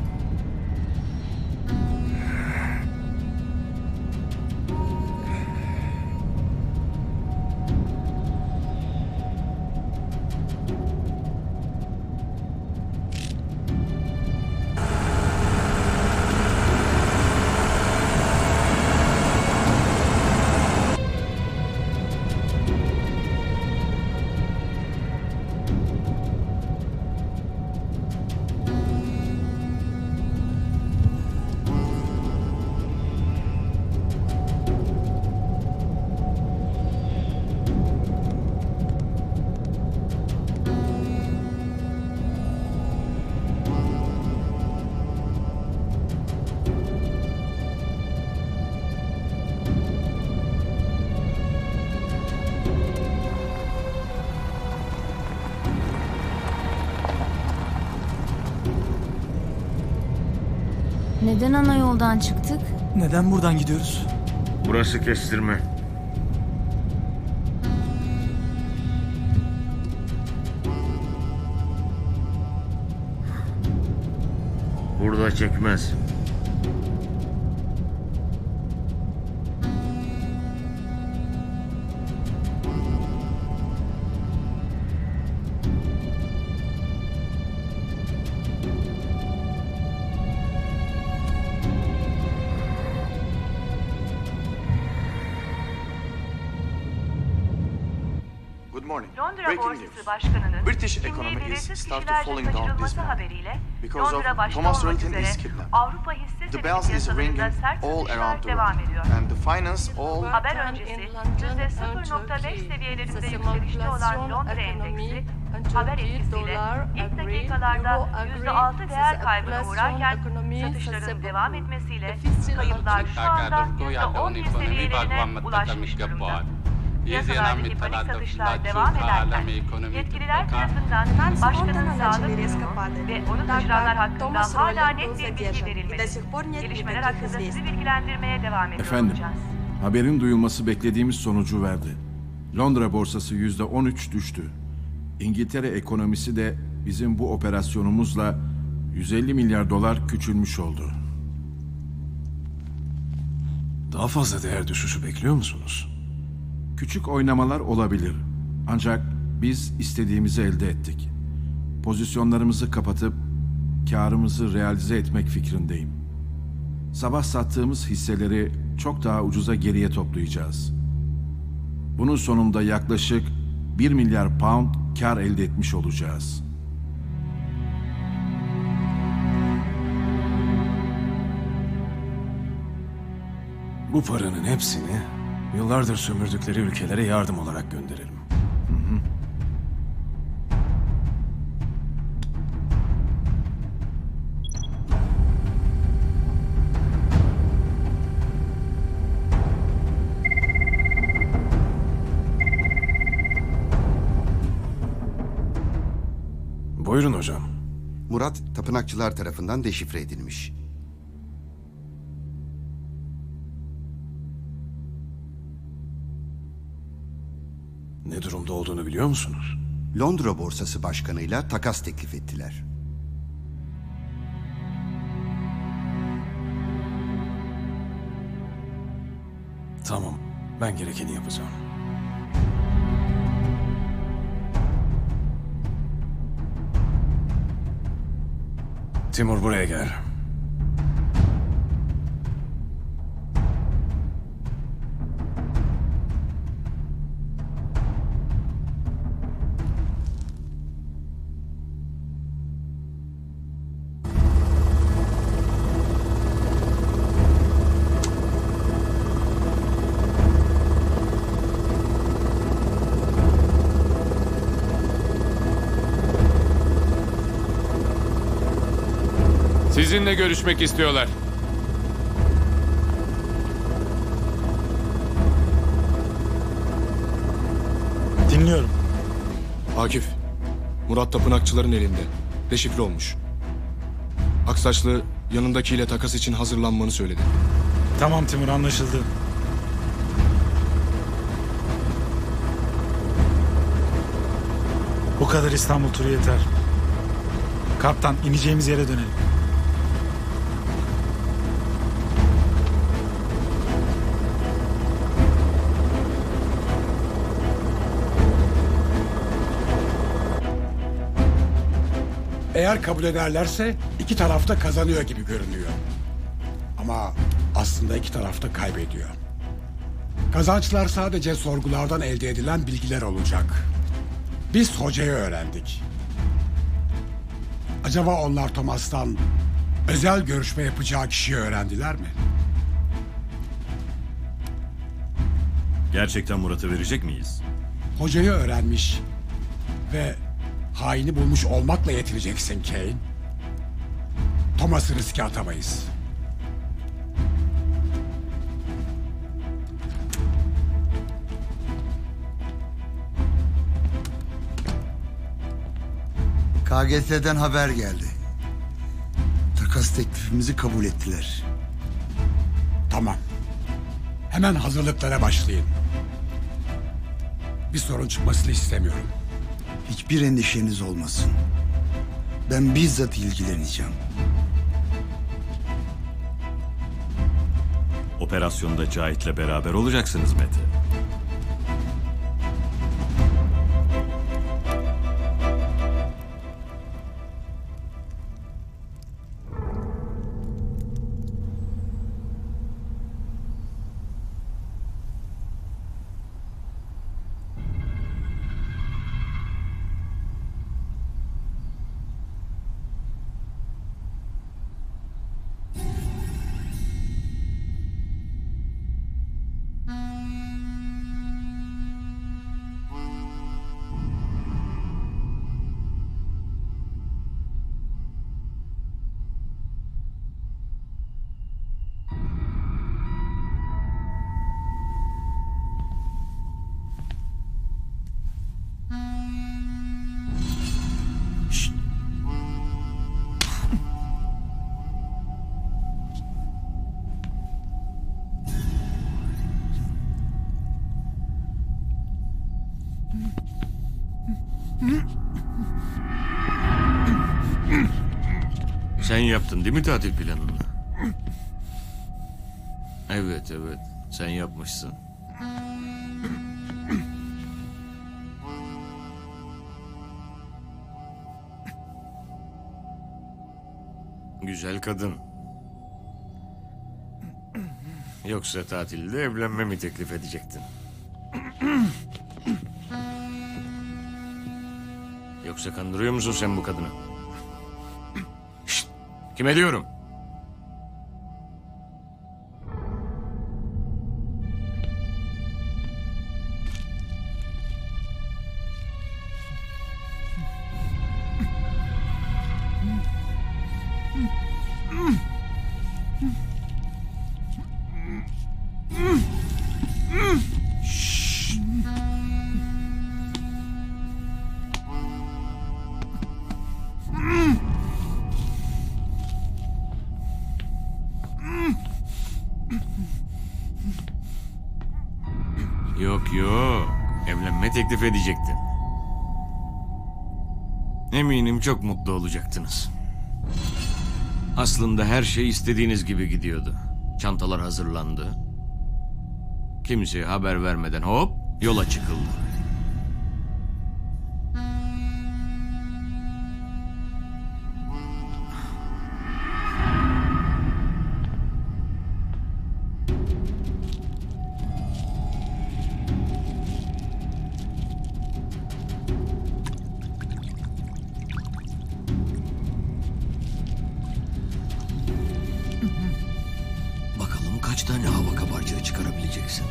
Neden ana yoldan çıktık? Neden buradan gidiyoruz? Burası kestirme. Burada çekmez. Londra Borsası Başkanı'nın kimliği belirsiz kişilerce kaçırılması haberiyle Londra başta olmak üzere Avrupa hisse senedi piyasalarında sert satışlar devam ediyor. Haber öncesi yüzde sıfır nokta beş seviyelerinde yükselişte olan Londra endeksi haber etkisiyle ilk dakikalarda yüzde altı değer kaybına uğrarken satışların devam etmesiyle kayıplar şu anda yüzde on bir seviyelerine ulaşmış durumda. piyasalardaki panik satışlar devam ederken yetkililer tarafından başkanın sağlık durumu ve onu taşıranlar hakkında hala net bir bilgi verilmedi. Gelişmeler hakkında sizi bilgilendirmeye devam ediyor Efendim, olacağız. haberin duyulması beklediğimiz sonucu verdi. Londra borsası yüzde on üç düştü. İngiltere ekonomisi de bizim bu operasyonumuzla yüz elli milyar dolar küçülmüş oldu. Daha fazla değer düşüşü bekliyor musunuz? Küçük oynamalar olabilir. Ancak biz istediğimizi elde ettik. Pozisyonlarımızı kapatıp karımızı realize etmek fikrindeyim. Sabah sattığımız hisseleri çok daha ucuza geriye toplayacağız. Bunun sonunda yaklaşık bir milyar pound kar elde etmiş olacağız. Bu paranın hepsini yıllardır sömürdükleri ülkelere yardım olarak gönderelim. Hı hı. Buyurun hocam. Murat, tapınakçılar tarafından deşifre edilmiş. Ne durumda olduğunu biliyor musunuz? Londra borsası başkanıyla takas teklif ettiler. Tamam, ben gerekeni yapacağım. Timur buraya gel. Sizinle görüşmek istiyorlar. Dinliyorum. Akif, Murat tapınakçıların elinde. Deşifre olmuş. Aksaçlı yanındakiyle takas için hazırlanmanı söyledi. Tamam Timur, anlaşıldı. Bu kadar İstanbul turu yeter. Kaptan, ineceğimiz yere dönelim. Eğer kabul ederlerse iki taraf da kazanıyor gibi görünüyor. Ama aslında iki taraf da kaybediyor. Kazançlar sadece sorgulardan elde edilen bilgiler olacak. Biz hocayı öğrendik. Acaba onlar Thomas'tan özel görüşme yapacağı kişiyi öğrendiler mi? Gerçekten Murat'ı verecek miyiz? Hocayı öğrenmiş ve haini bulmuş olmakla yetineceksin Kane. Thomas'ı riske atamayız. K G S'den haber geldi. Takas teklifimizi kabul ettiler. Tamam. Hemen hazırlıklara başlayın. Bir sorun çıkmasını istemiyorum. Hiçbir endişeniz olmasın. Ben bizzat ilgileneceğim. Operasyonda Cahit'le beraber olacaksınız Mete. Sen yaptın değil mi tatil planını? Evet evet, sen yapmışsın. Güzel kadın. Yoksa tatilde evlenme mi teklif edecektin? Yoksa kandırıyor musun sen bu kadını? Şşt! Kime diyorum? Yok yok, evlenme teklif edecektin. Eminim çok mutlu olacaktınız. Aslında her şey istediğiniz gibi gidiyordu. Çantalar hazırlandı. Kimseye haber vermeden hop yola çıkıldı. Bakalım kaç tane hava kabarcığı çıkarabileceksin?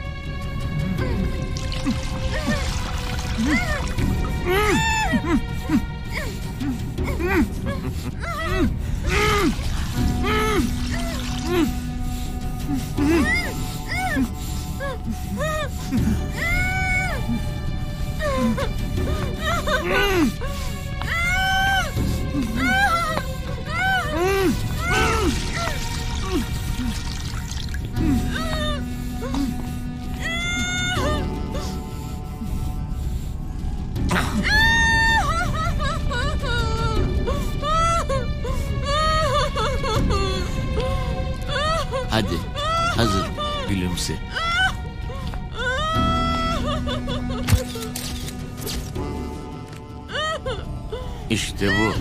Hadi, hazır, gülümse. İşte bu.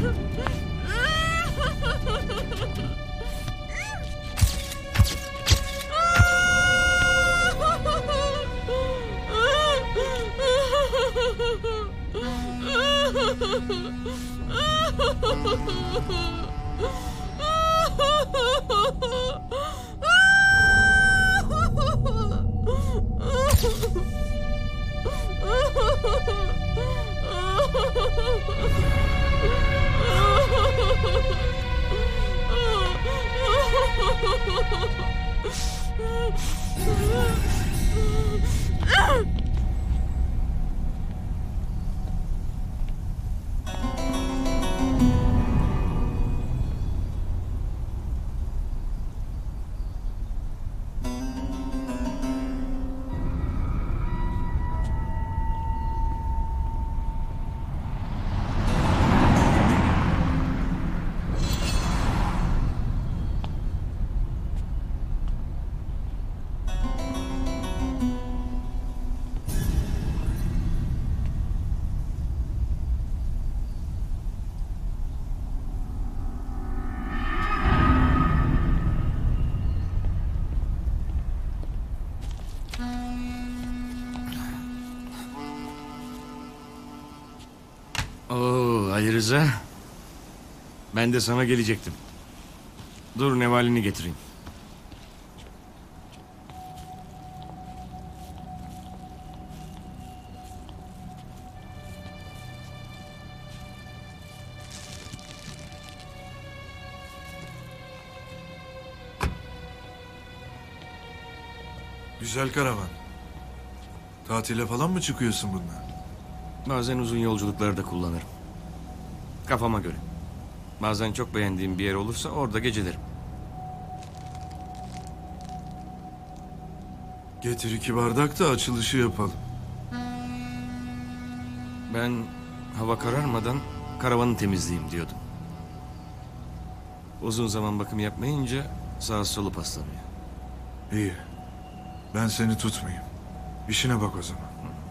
Oo, Ali Rıza. Ben de sana gelecektim. Dur Neval'ini getireyim. Güzel karavan. Tatile falan mı çıkıyorsun bununla? Bazen uzun yolculuklarda kullanırım. Kafama göre. Bazen çok beğendiğim bir yer olursa orada gecelerim. Getir iki bardak da açılışı yapalım. Ben hava kararmadan karavanı temizleyeyim diyordum. Uzun zaman bakım yapmayınca sağ solu paslanıyor. İyi. Ben seni tutmayayım. İşine bak o zaman.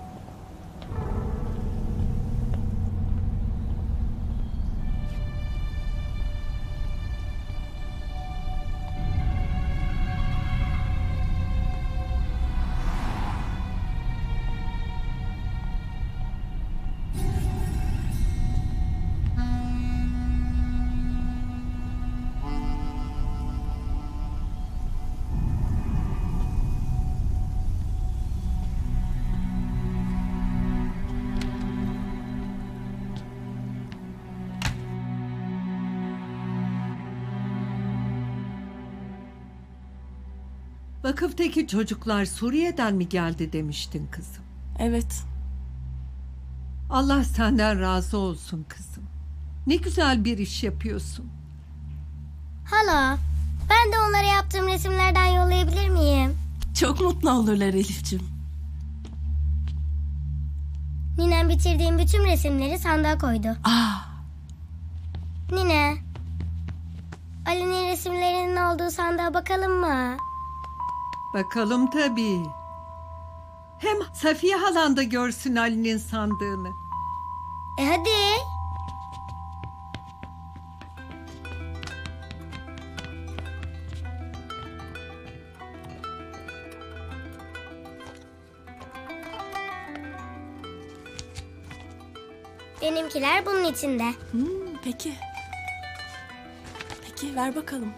Vakıftaki çocuklar Suriye'den mi geldi demiştin kızım? Evet. Allah senden razı olsun kızım. Ne güzel bir iş yapıyorsun. Hala, ben de onlara yaptığım resimlerden yollayabilir miyim? Çok mutlu olurlar Elif'ciğim. Ninem bitirdiğim bütün resimleri sandığa koydu. Aa. Nine, Ali'nin resimlerinin olduğu sandığa bakalım mı? Bakalım tabii. Hem Safiye halan da görsün Ali'nin sandığını. E hadi. Benimkiler bunun içinde. Hmm, peki. Peki ver bakalım.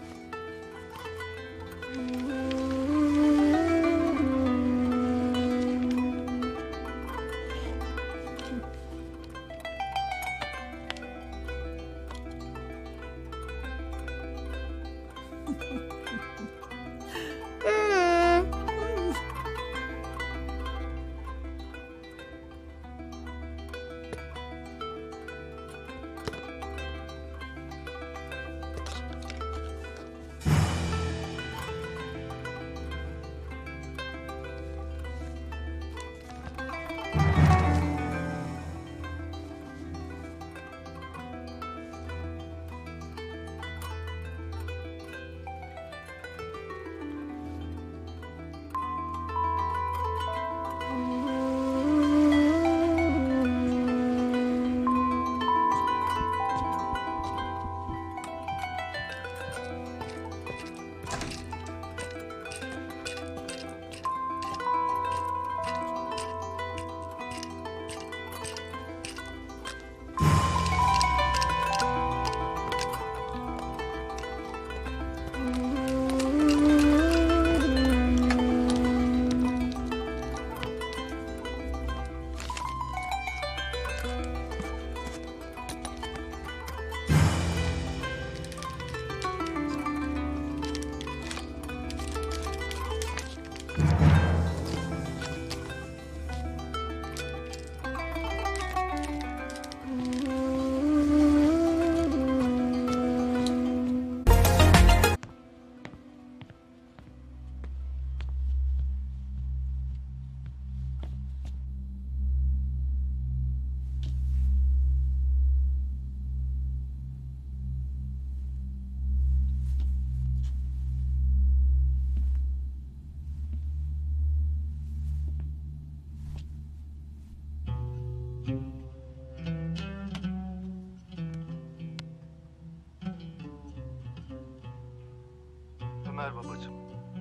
Ömer babacığım,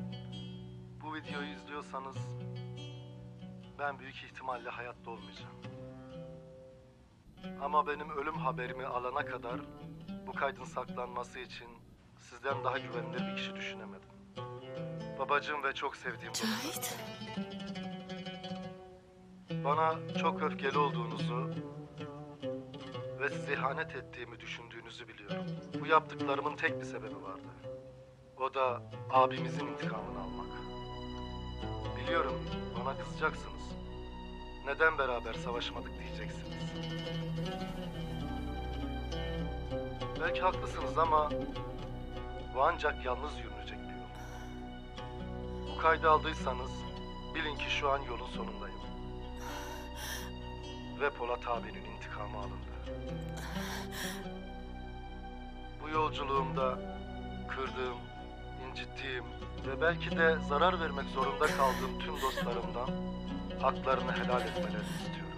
bu videoyu izliyorsanız ben büyük ihtimalle hayatta olmayacağım. Ama benim ölüm haberimi alana kadar bu kaydın saklanması için sizden daha güvenilir bir kişi düşünemedim. Babacığım ve çok sevdiğim Cahit. bana çok öfkeli olduğunuzu ve size ihanet ettiğimi düşündüğünüzü biliyorum. Bu yaptıklarımın tek bir sebebi vardı. O da abimizin intikamını almak. Biliyorum bana kızacaksınız. Neden beraber savaşmadık diyeceksiniz. Belki haklısınız ama bu ancak yalnız yürünecek bir yol. Bu kaydı aldıysanız bilin ki şu an yolun sonundayım. Ve Polat abinin intikamı alındı. Bu yolculuğumda kırdığım, incittiğim ve belki de zarar vermek zorunda kaldığım tüm dostlarımdan haklarını helal etmelerini istiyorum.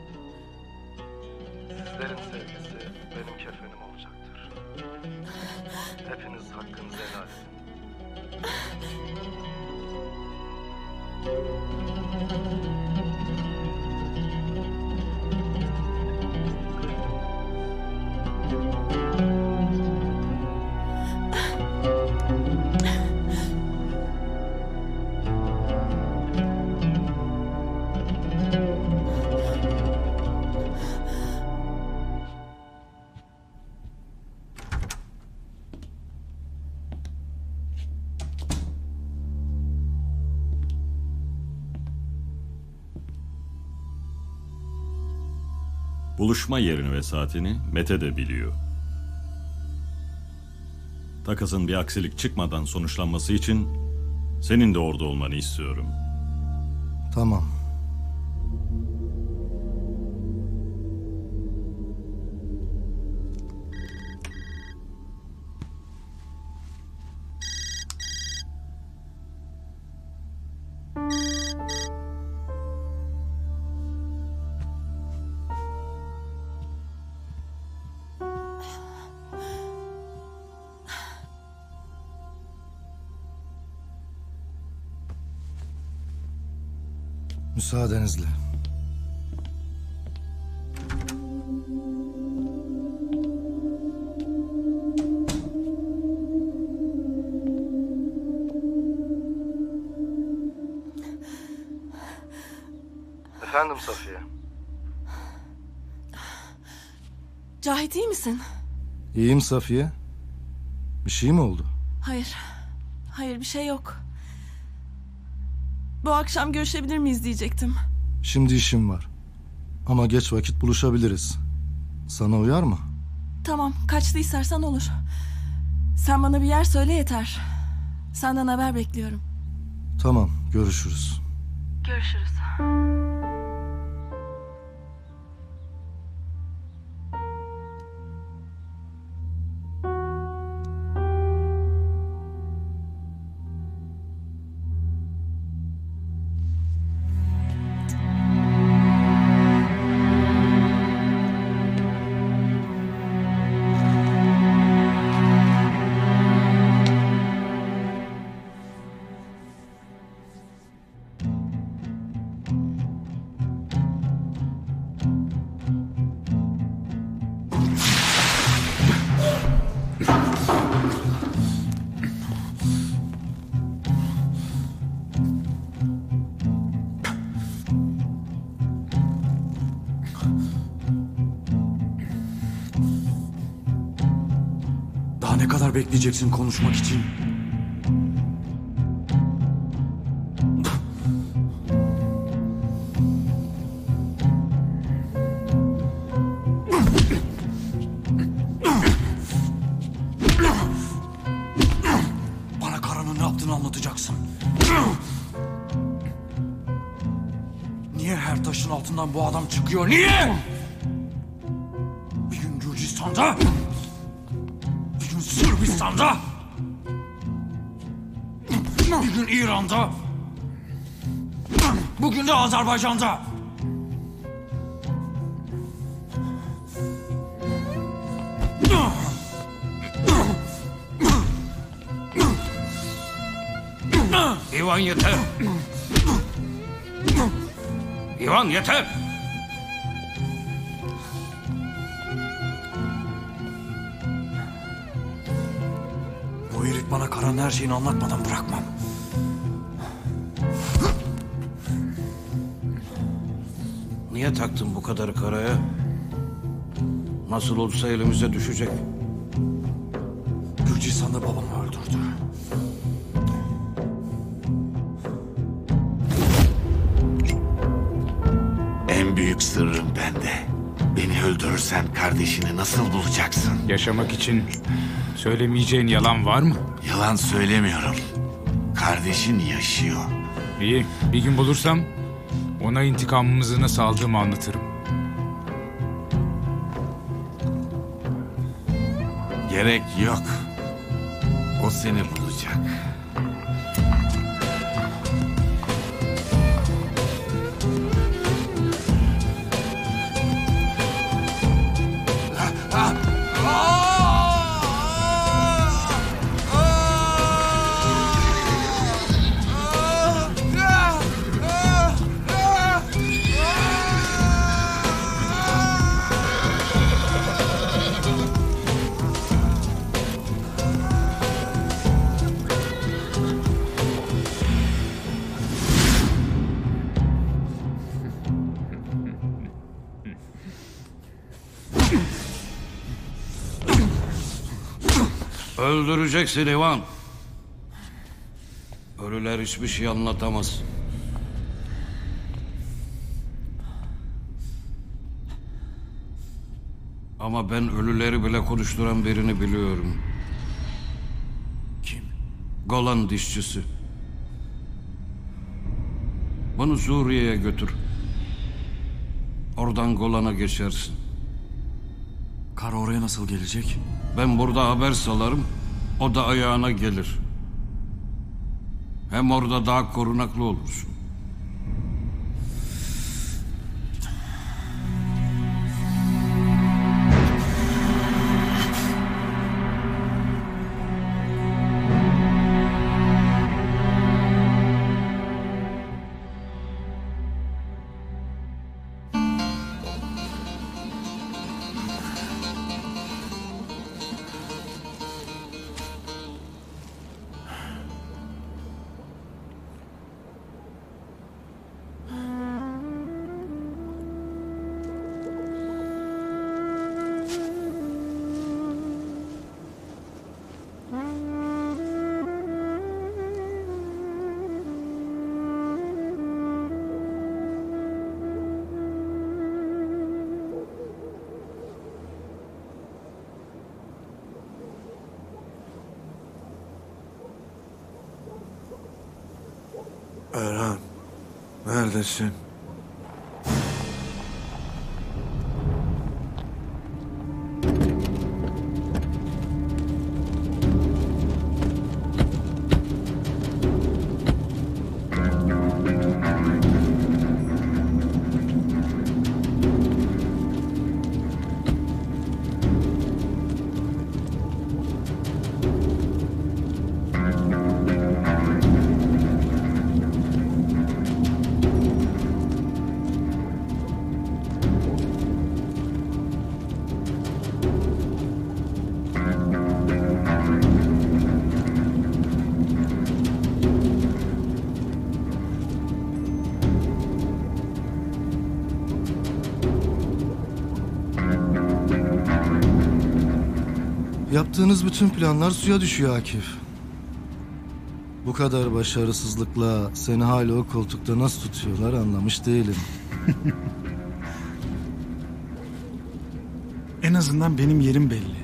Sizlerin sevgisi benim kefenim olacaktır. Hepiniz hakkınızı helal edin. Buluşma yerini ve saatini Mete de biliyor. Takasın bir aksilik çıkmadan sonuçlanması için senin de orada olmanı istiyorum. Tamam. Müsaadenizle. Efendim Safiye. Cahit iyi misin? İyiyim Safiye. Bir şey mi oldu? Hayır. Hayır bir şey yok. Bu akşam görüşebilir miyiz diyecektim. Şimdi işim var. Ama geç vakit buluşabiliriz. Sana uyar mı? Tamam, kaçta istersen olur. Sen bana bir yer söyle yeter. Senden haber bekliyorum. Tamam, görüşürüz. Görüşürüz. Daha ne kadar bekleyeceksin konuşmak için? Bana Karan'ın ne yaptığını anlatacaksın. Niye her taşın altından bu adam çıkıyor? Niye? Bir gün Gürcistan'da, bir gün Sırbistan'da, bir gün İran'da, bugün de Azerbaycan'da. İvan yeter. İvan yeter. Bu herif bana Karan'ın her şeyini anlatmadan bırakmam. Niye taktın bu kadarı Kara'ya? Nasıl olsa elimize düşecek. Gürcistan'da babamı öldürdü. En büyük sırrım bende. Beni öldürürsen kardeşini nasıl bulacaksın? Yaşamak için söylemeyeceğin yalan var mı? Yalan söylemiyorum. Kardeşin yaşıyor. İyi, bir gün bulursam ona intikamımızı nasıl aldığımı anlatırım. Gerek yok. O seni bulacak. Öldüreceksin Ivan. Ölüler hiçbir şey anlatamaz. Ama ben ölüleri bile konuşturan birini biliyorum. Kim? Golan dişçisi. Bunu Suriye'ye götür. Oradan Golan'a geçersin. Kara oraya nasıl gelecek? Ben burada haber salarım, o da ayağına gelir. Hem orada daha korunaklı olursun. Erhan, neredesin? Yaptığınız bütün planlar suya düşüyor Akif. Bu kadar başarısızlıkla seni hala o koltukta nasıl tutuyorlar anlamış değilim. En azından benim yerim belli.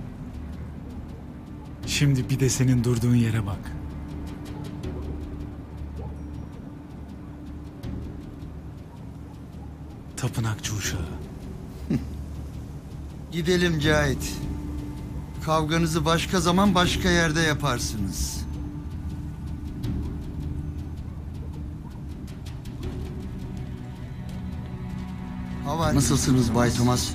Şimdi bir de senin durduğun yere bak. Tapınakçı uşağı. Gidelim Cahit. Kavganızı başka zaman başka yerde yaparsınız. Nasılsınız Bay Thomas?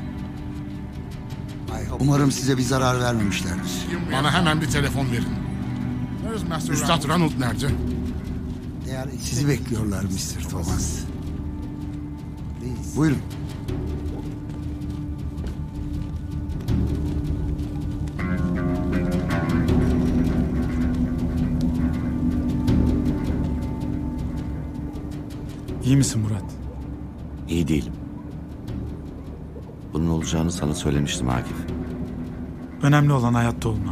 Umarım size bir zarar vermemişlerdir. Bana hemen bir telefon verin. Üstad Ronald nerede? Sizi bekliyorlar mister Thomas. Buyurun. İyi misin Murat? İyi değilim. Bunun olacağını sana söylemiştim Akif. Önemli olan hayatta olman.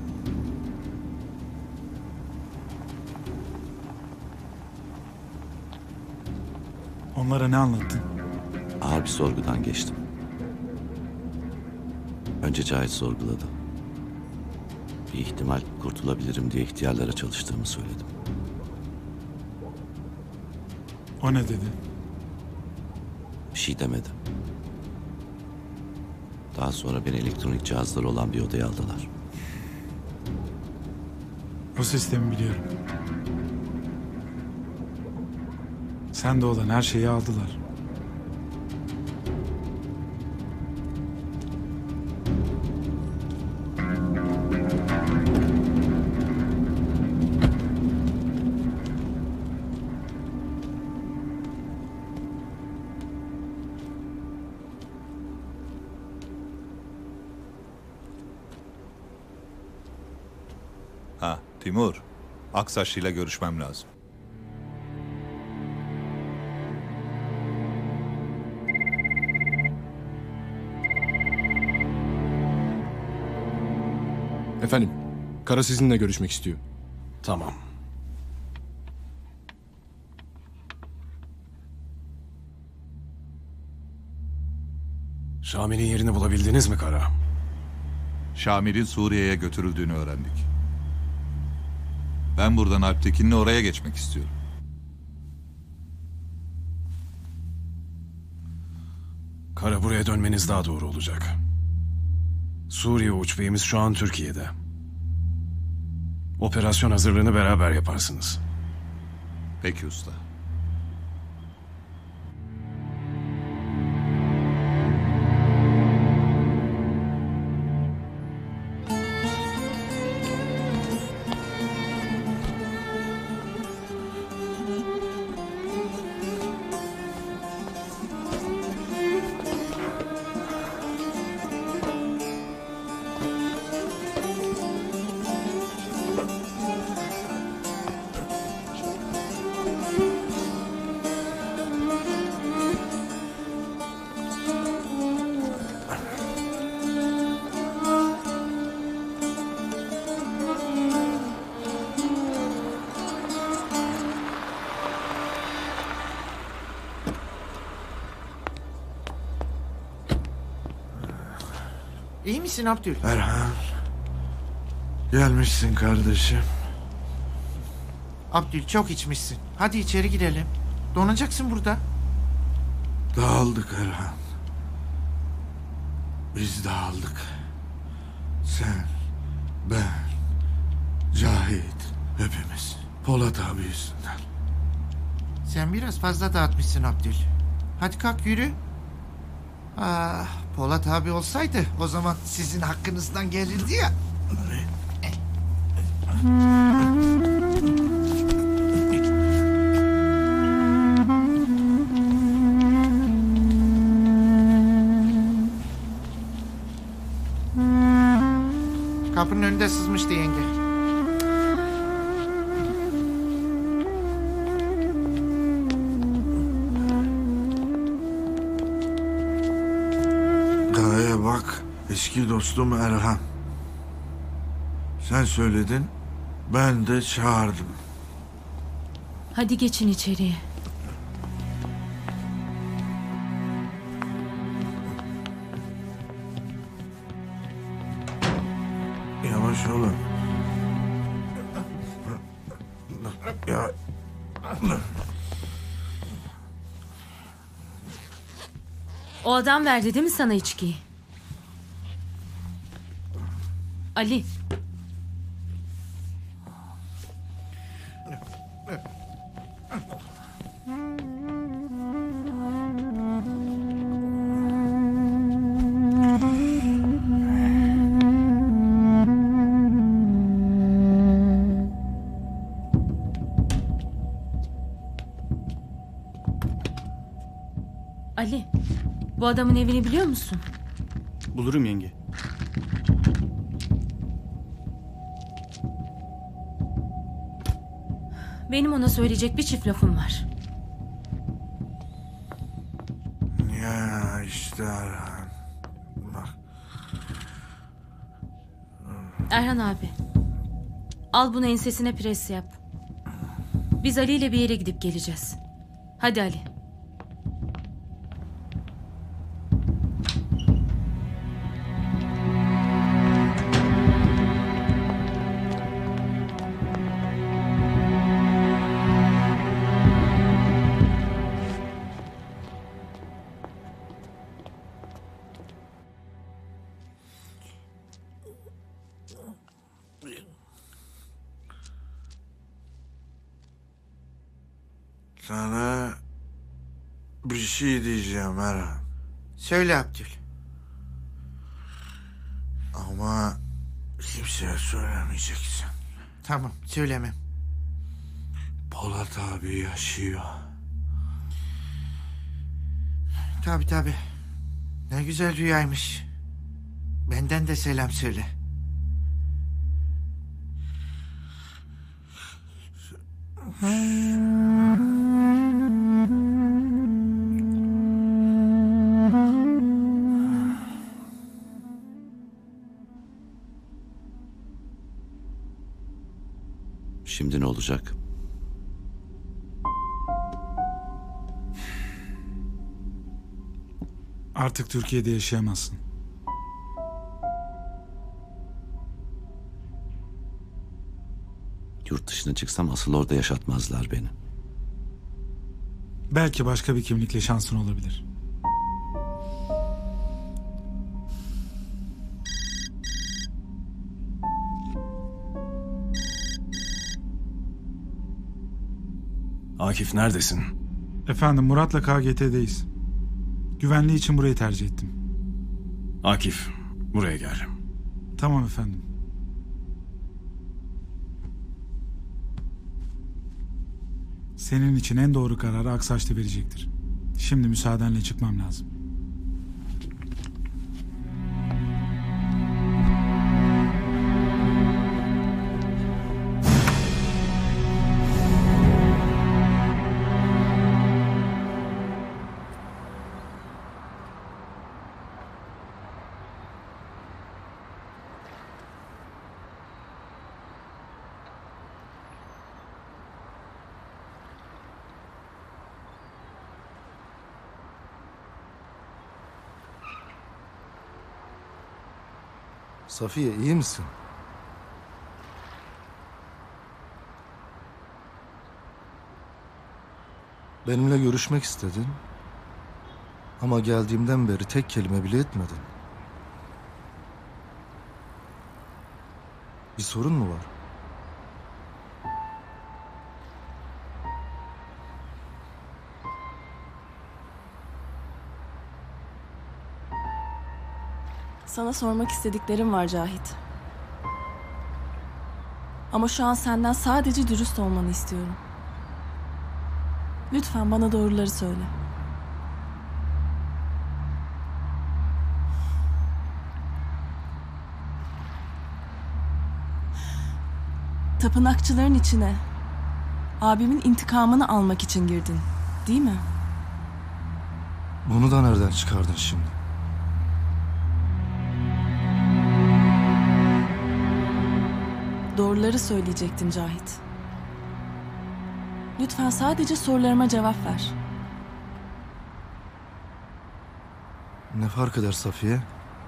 Onlara ne anlattın? Ağır bir sorgudan geçtim. Önce Cahit sorguladı. Bir ihtimal kurtulabilirim diye ihtiyarlara çalıştığımı söyledim. O ne dedi? Bir şey demedi. Daha sonra beni elektronik cihazları olan bir odaya aldılar. O sistemi biliyorum. Sen de olan her şeyi aldılar. Ha, Timur. Aksaçlı'yla görüşmem lazım. Efendim, Kara sizinle görüşmek istiyor. Tamam. Şamil'in yerini bulabildiniz mi Kara? Şamil'in Suriye'ye götürüldüğünü öğrendik. Ben buradan Alptekin'le oraya geçmek istiyorum. Kara, buraya dönmeniz daha doğru olacak. Suriye uçbeyimiz şu an Türkiye'de. Operasyon hazırlığını beraber yaparsınız. Peki usta. İyi misin Abdül? Erhan. Gelmişsin kardeşim. Abdül çok içmişsin. Hadi içeri girelim. Donacaksın burada. Dağıldık Erhan. Biz dağıldık. Sen, ben, Cahit, hepimiz. Polat abi yüzünden. Sen biraz fazla dağıtmışsın Abdül. Hadi kalk yürü. Ah, Polat abi olsaydı o zaman sizin hakkınızdan gelirdi ya. Kapının önünde sızmıştı yenge. Gaye bak, eski dostum Erhan. Sen söyledin, ben de çağırdım. Hadi geçin içeriye. Yavaş olun. Ya. O adam verdi değil mi sana içkiyi? Ali. Ali, bu adamın evini biliyor musun? Bulurum yenge. Benim ona söyleyecek bir çift lafım var. Ya işte Erhan. Bak. Erhan abi, al bunu ensesine pres yap. Biz Ali ile bir yere gidip geleceğiz. Hadi Ali. Sana bir şey diyeceğim Erhan. Söyle Abdül. Ama kimseye söylemeyeceksin. Tamam, söylemem. Polat abi yaşıyor. Tabii tabii. Ne güzel rüyaymış. Benden de selam söyle. Şimdi ne olacak? Artık Türkiye'de yaşayamazsın. Yurt dışına çıksam asıl orada yaşatmazlar beni. Belki başka bir kimlikle şansın olabilir. Akif neredesin? Efendim Murat'la K G T'deyiz. Güvenliği için burayı tercih ettim. Akif, buraya gel. Tamam efendim. Senin için en doğru kararı Aksaç'ta verecektir. Şimdi müsaadenle çıkmam lazım. Safiye iyi misin? Benimle görüşmek istedin. Ama geldiğimden beri tek kelime bile etmedin. Bir sorun mu var? Sana sormak istediklerim var Cahit. Ama şu an senden sadece dürüst olmanı istiyorum. Lütfen bana doğruları söyle. Tapınakçıların içine abimin intikamını almak için girdin, değil mi? Bunu da nereden çıkardın şimdi? Doğruları söyleyecektim Cahit. Lütfen sadece sorularıma cevap ver. Ne fark eder Safiye?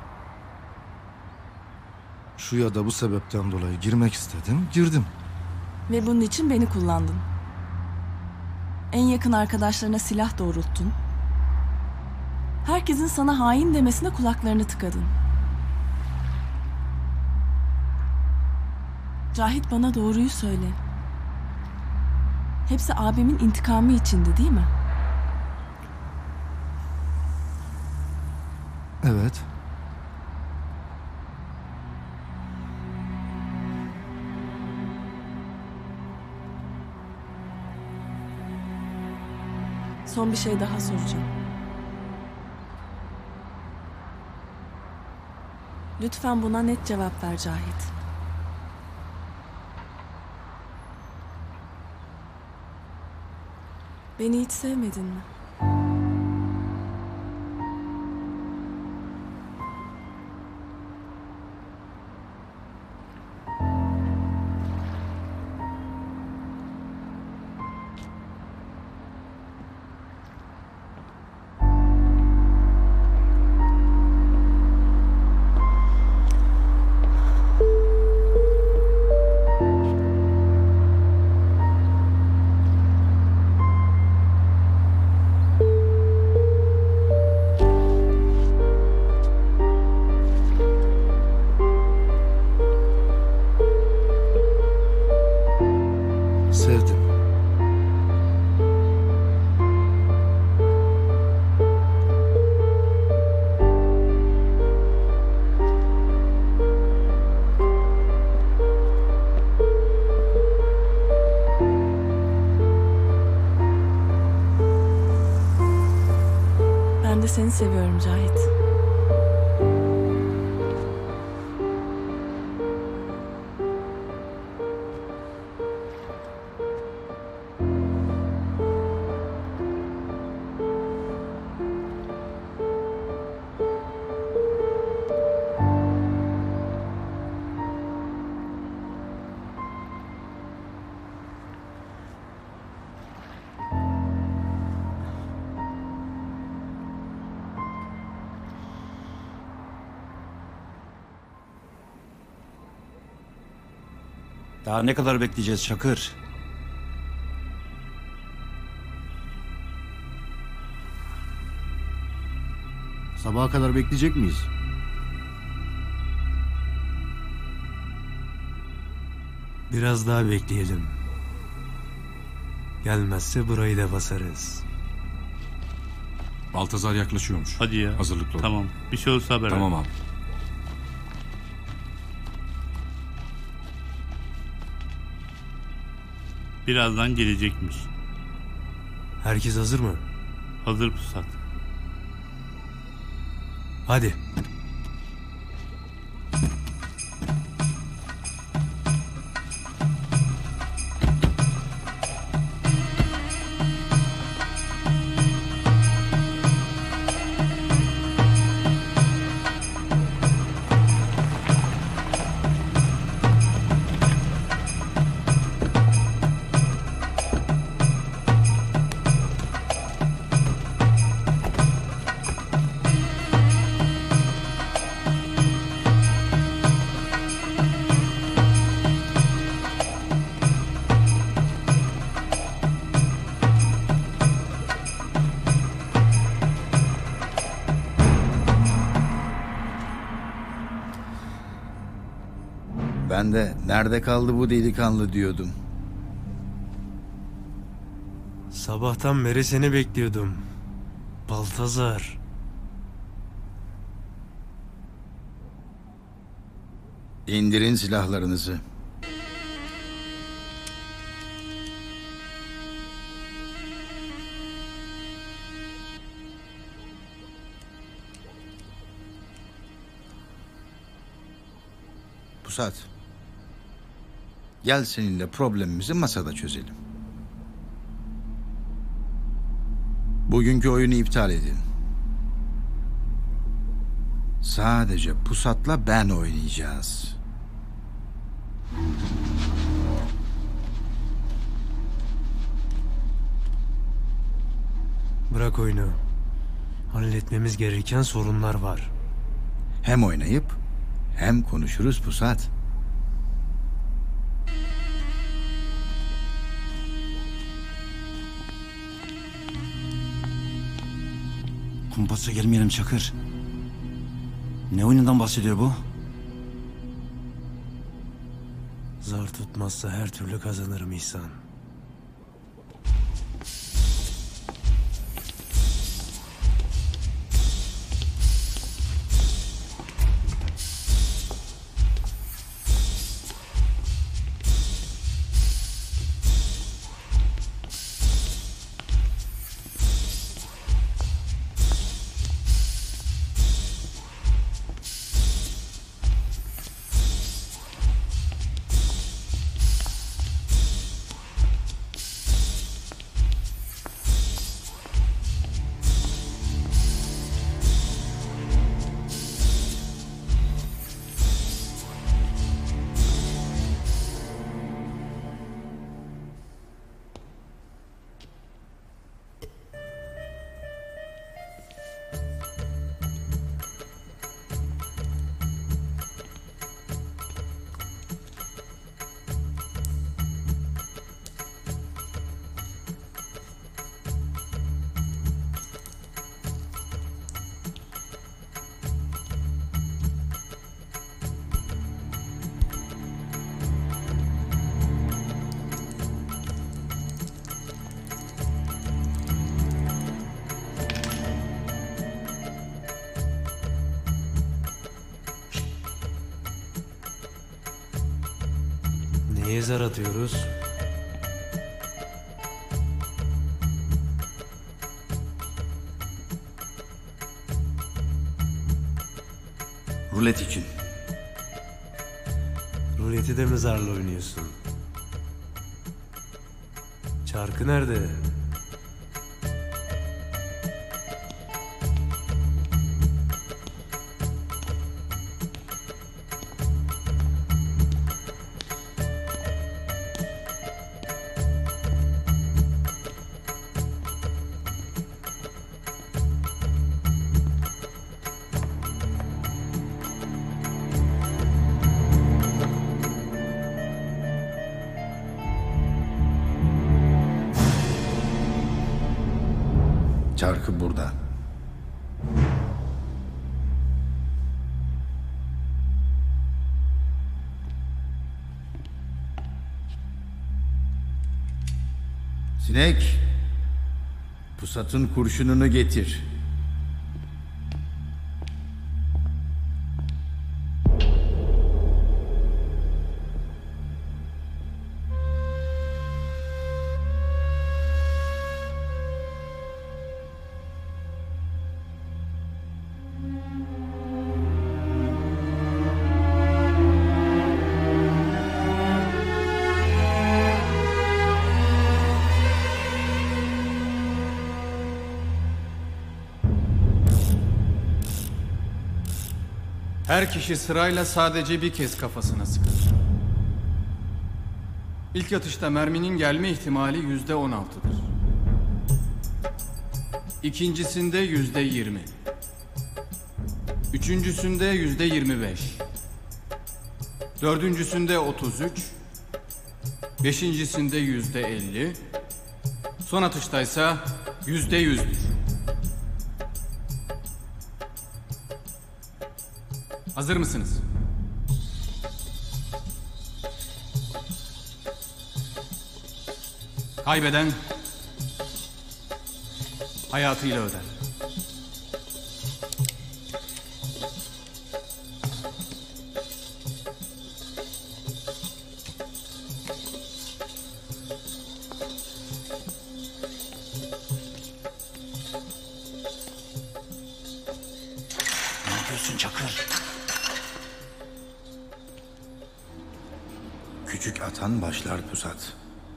Şu ya da bu sebepten dolayı girmek istedim, girdim. Ve bunun için beni kullandın. En yakın arkadaşlarına silah doğrulttun. Herkesin sana hain demesine kulaklarını tıkadın. Cahit bana doğruyu söyle. Hepsi abimin intikamı içindi değil mi? Evet. Son bir şey daha soracağım. Lütfen buna net cevap ver Cahit. Beni hiç sevmedin mi? seni seviyorum Cahit. Daha ne kadar bekleyeceğiz Çakır? Sabaha kadar bekleyecek miyiz? Biraz daha bekleyelim. Gelmezse burayı da basarız. Baltazar yaklaşıyormuş. Hadi ya. Hazırlıklı ol. Tamam. Bir şey olursa haber ver. Tamam abi. Birazdan gelecekmiş. Herkes hazır mı? Hazır Pusat. Hadi. Ben de nerede kaldı bu delikanlı diyordum. Sabahtan beri seni bekliyordum. Baltazar. İndirin silahlarınızı. Pusat. Gel seninle problemimizi masada çözelim. Bugünkü oyunu iptal edin. Sadece Pusat'la ben oynayacağız. Bırak oyunu. Halletmemiz gereken sorunlar var. Hem oynayıp hem konuşuruz Pusat. Kumpasa gelmeyelim Çakır. Ne oyunundan bahsediyor bu? Zar tutmazsa her türlü kazanırım İhsan. Neye zar atıyoruz? Rulet için. Ruleti de mi zarla oynuyorsun? Çarkı nerede? Çarkı burada. Sinek, pusatın kurşununu getir. Her kişi sırayla sadece bir kez kafasına sıkar. İlk atışta merminin gelme ihtimali yüzde on altıdır. İkincisinde yüzde yirmi. Üçüncüsünde yüzde yirmi beş. Dördüncüsünde otuz üç. Beşincisinde yüzde elli. Son atıştaysa yüzde yüzdür. Hazır mısınız? Kaybeden hayatıyla öder. Ne yapıyorsun Çakır? Küçük atan başlar pusat.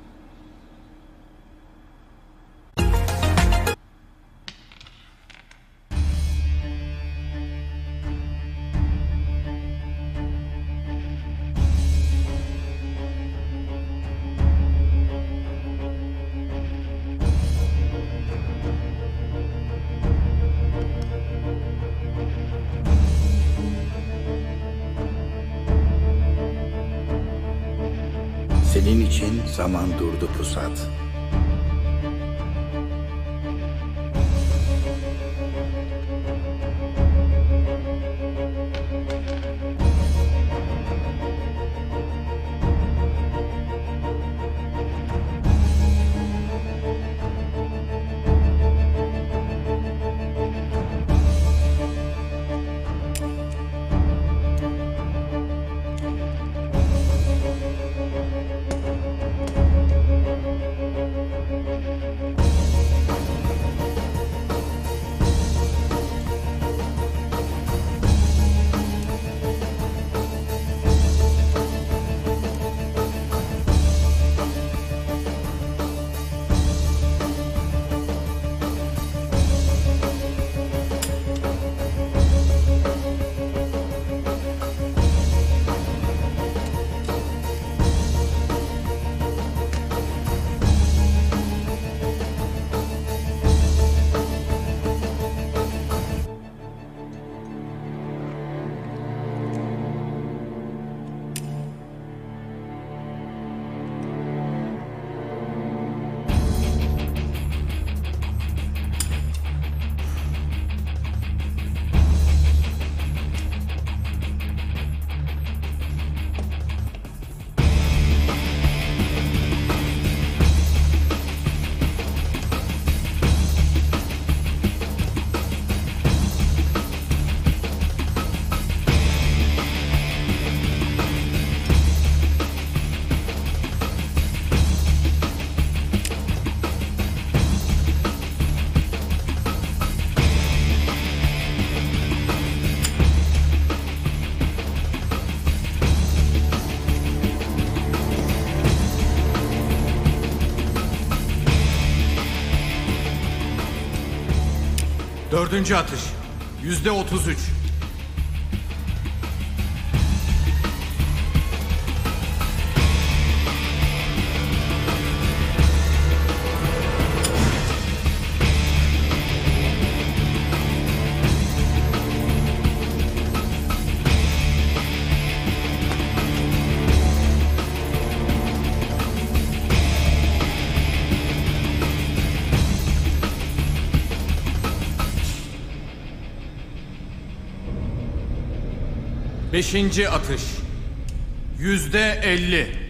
Senin için zaman durdu pusat. Dördüncü atış. Yüzde otuz üç. Beşinci atış. Yüzde elli.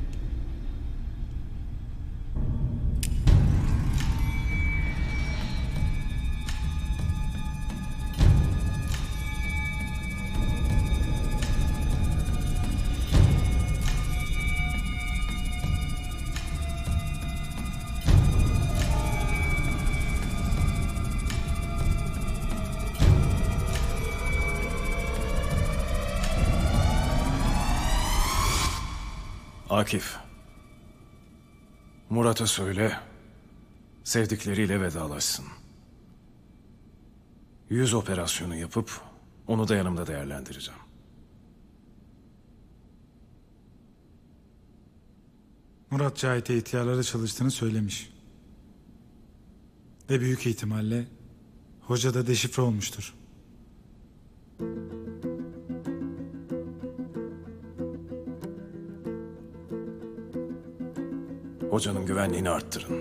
Akif. Murat'a söyle, sevdikleriyle vedalaşsın. Yüz operasyonu yapıp onu da yanımda değerlendireceğim. Murat Cahit'e ihtiyarlara çalıştığını söylemiş. Ve büyük ihtimalle hoca da deşifre olmuştur. Hocanın güvenliğini arttırın.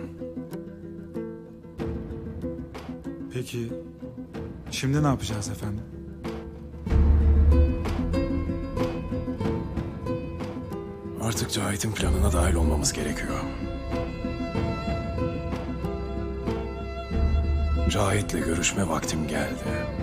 Peki şimdi ne yapacağız efendim? Artık Cahit'in planına dahil olmamız gerekiyor. Cahit'le görüşme vaktim geldi.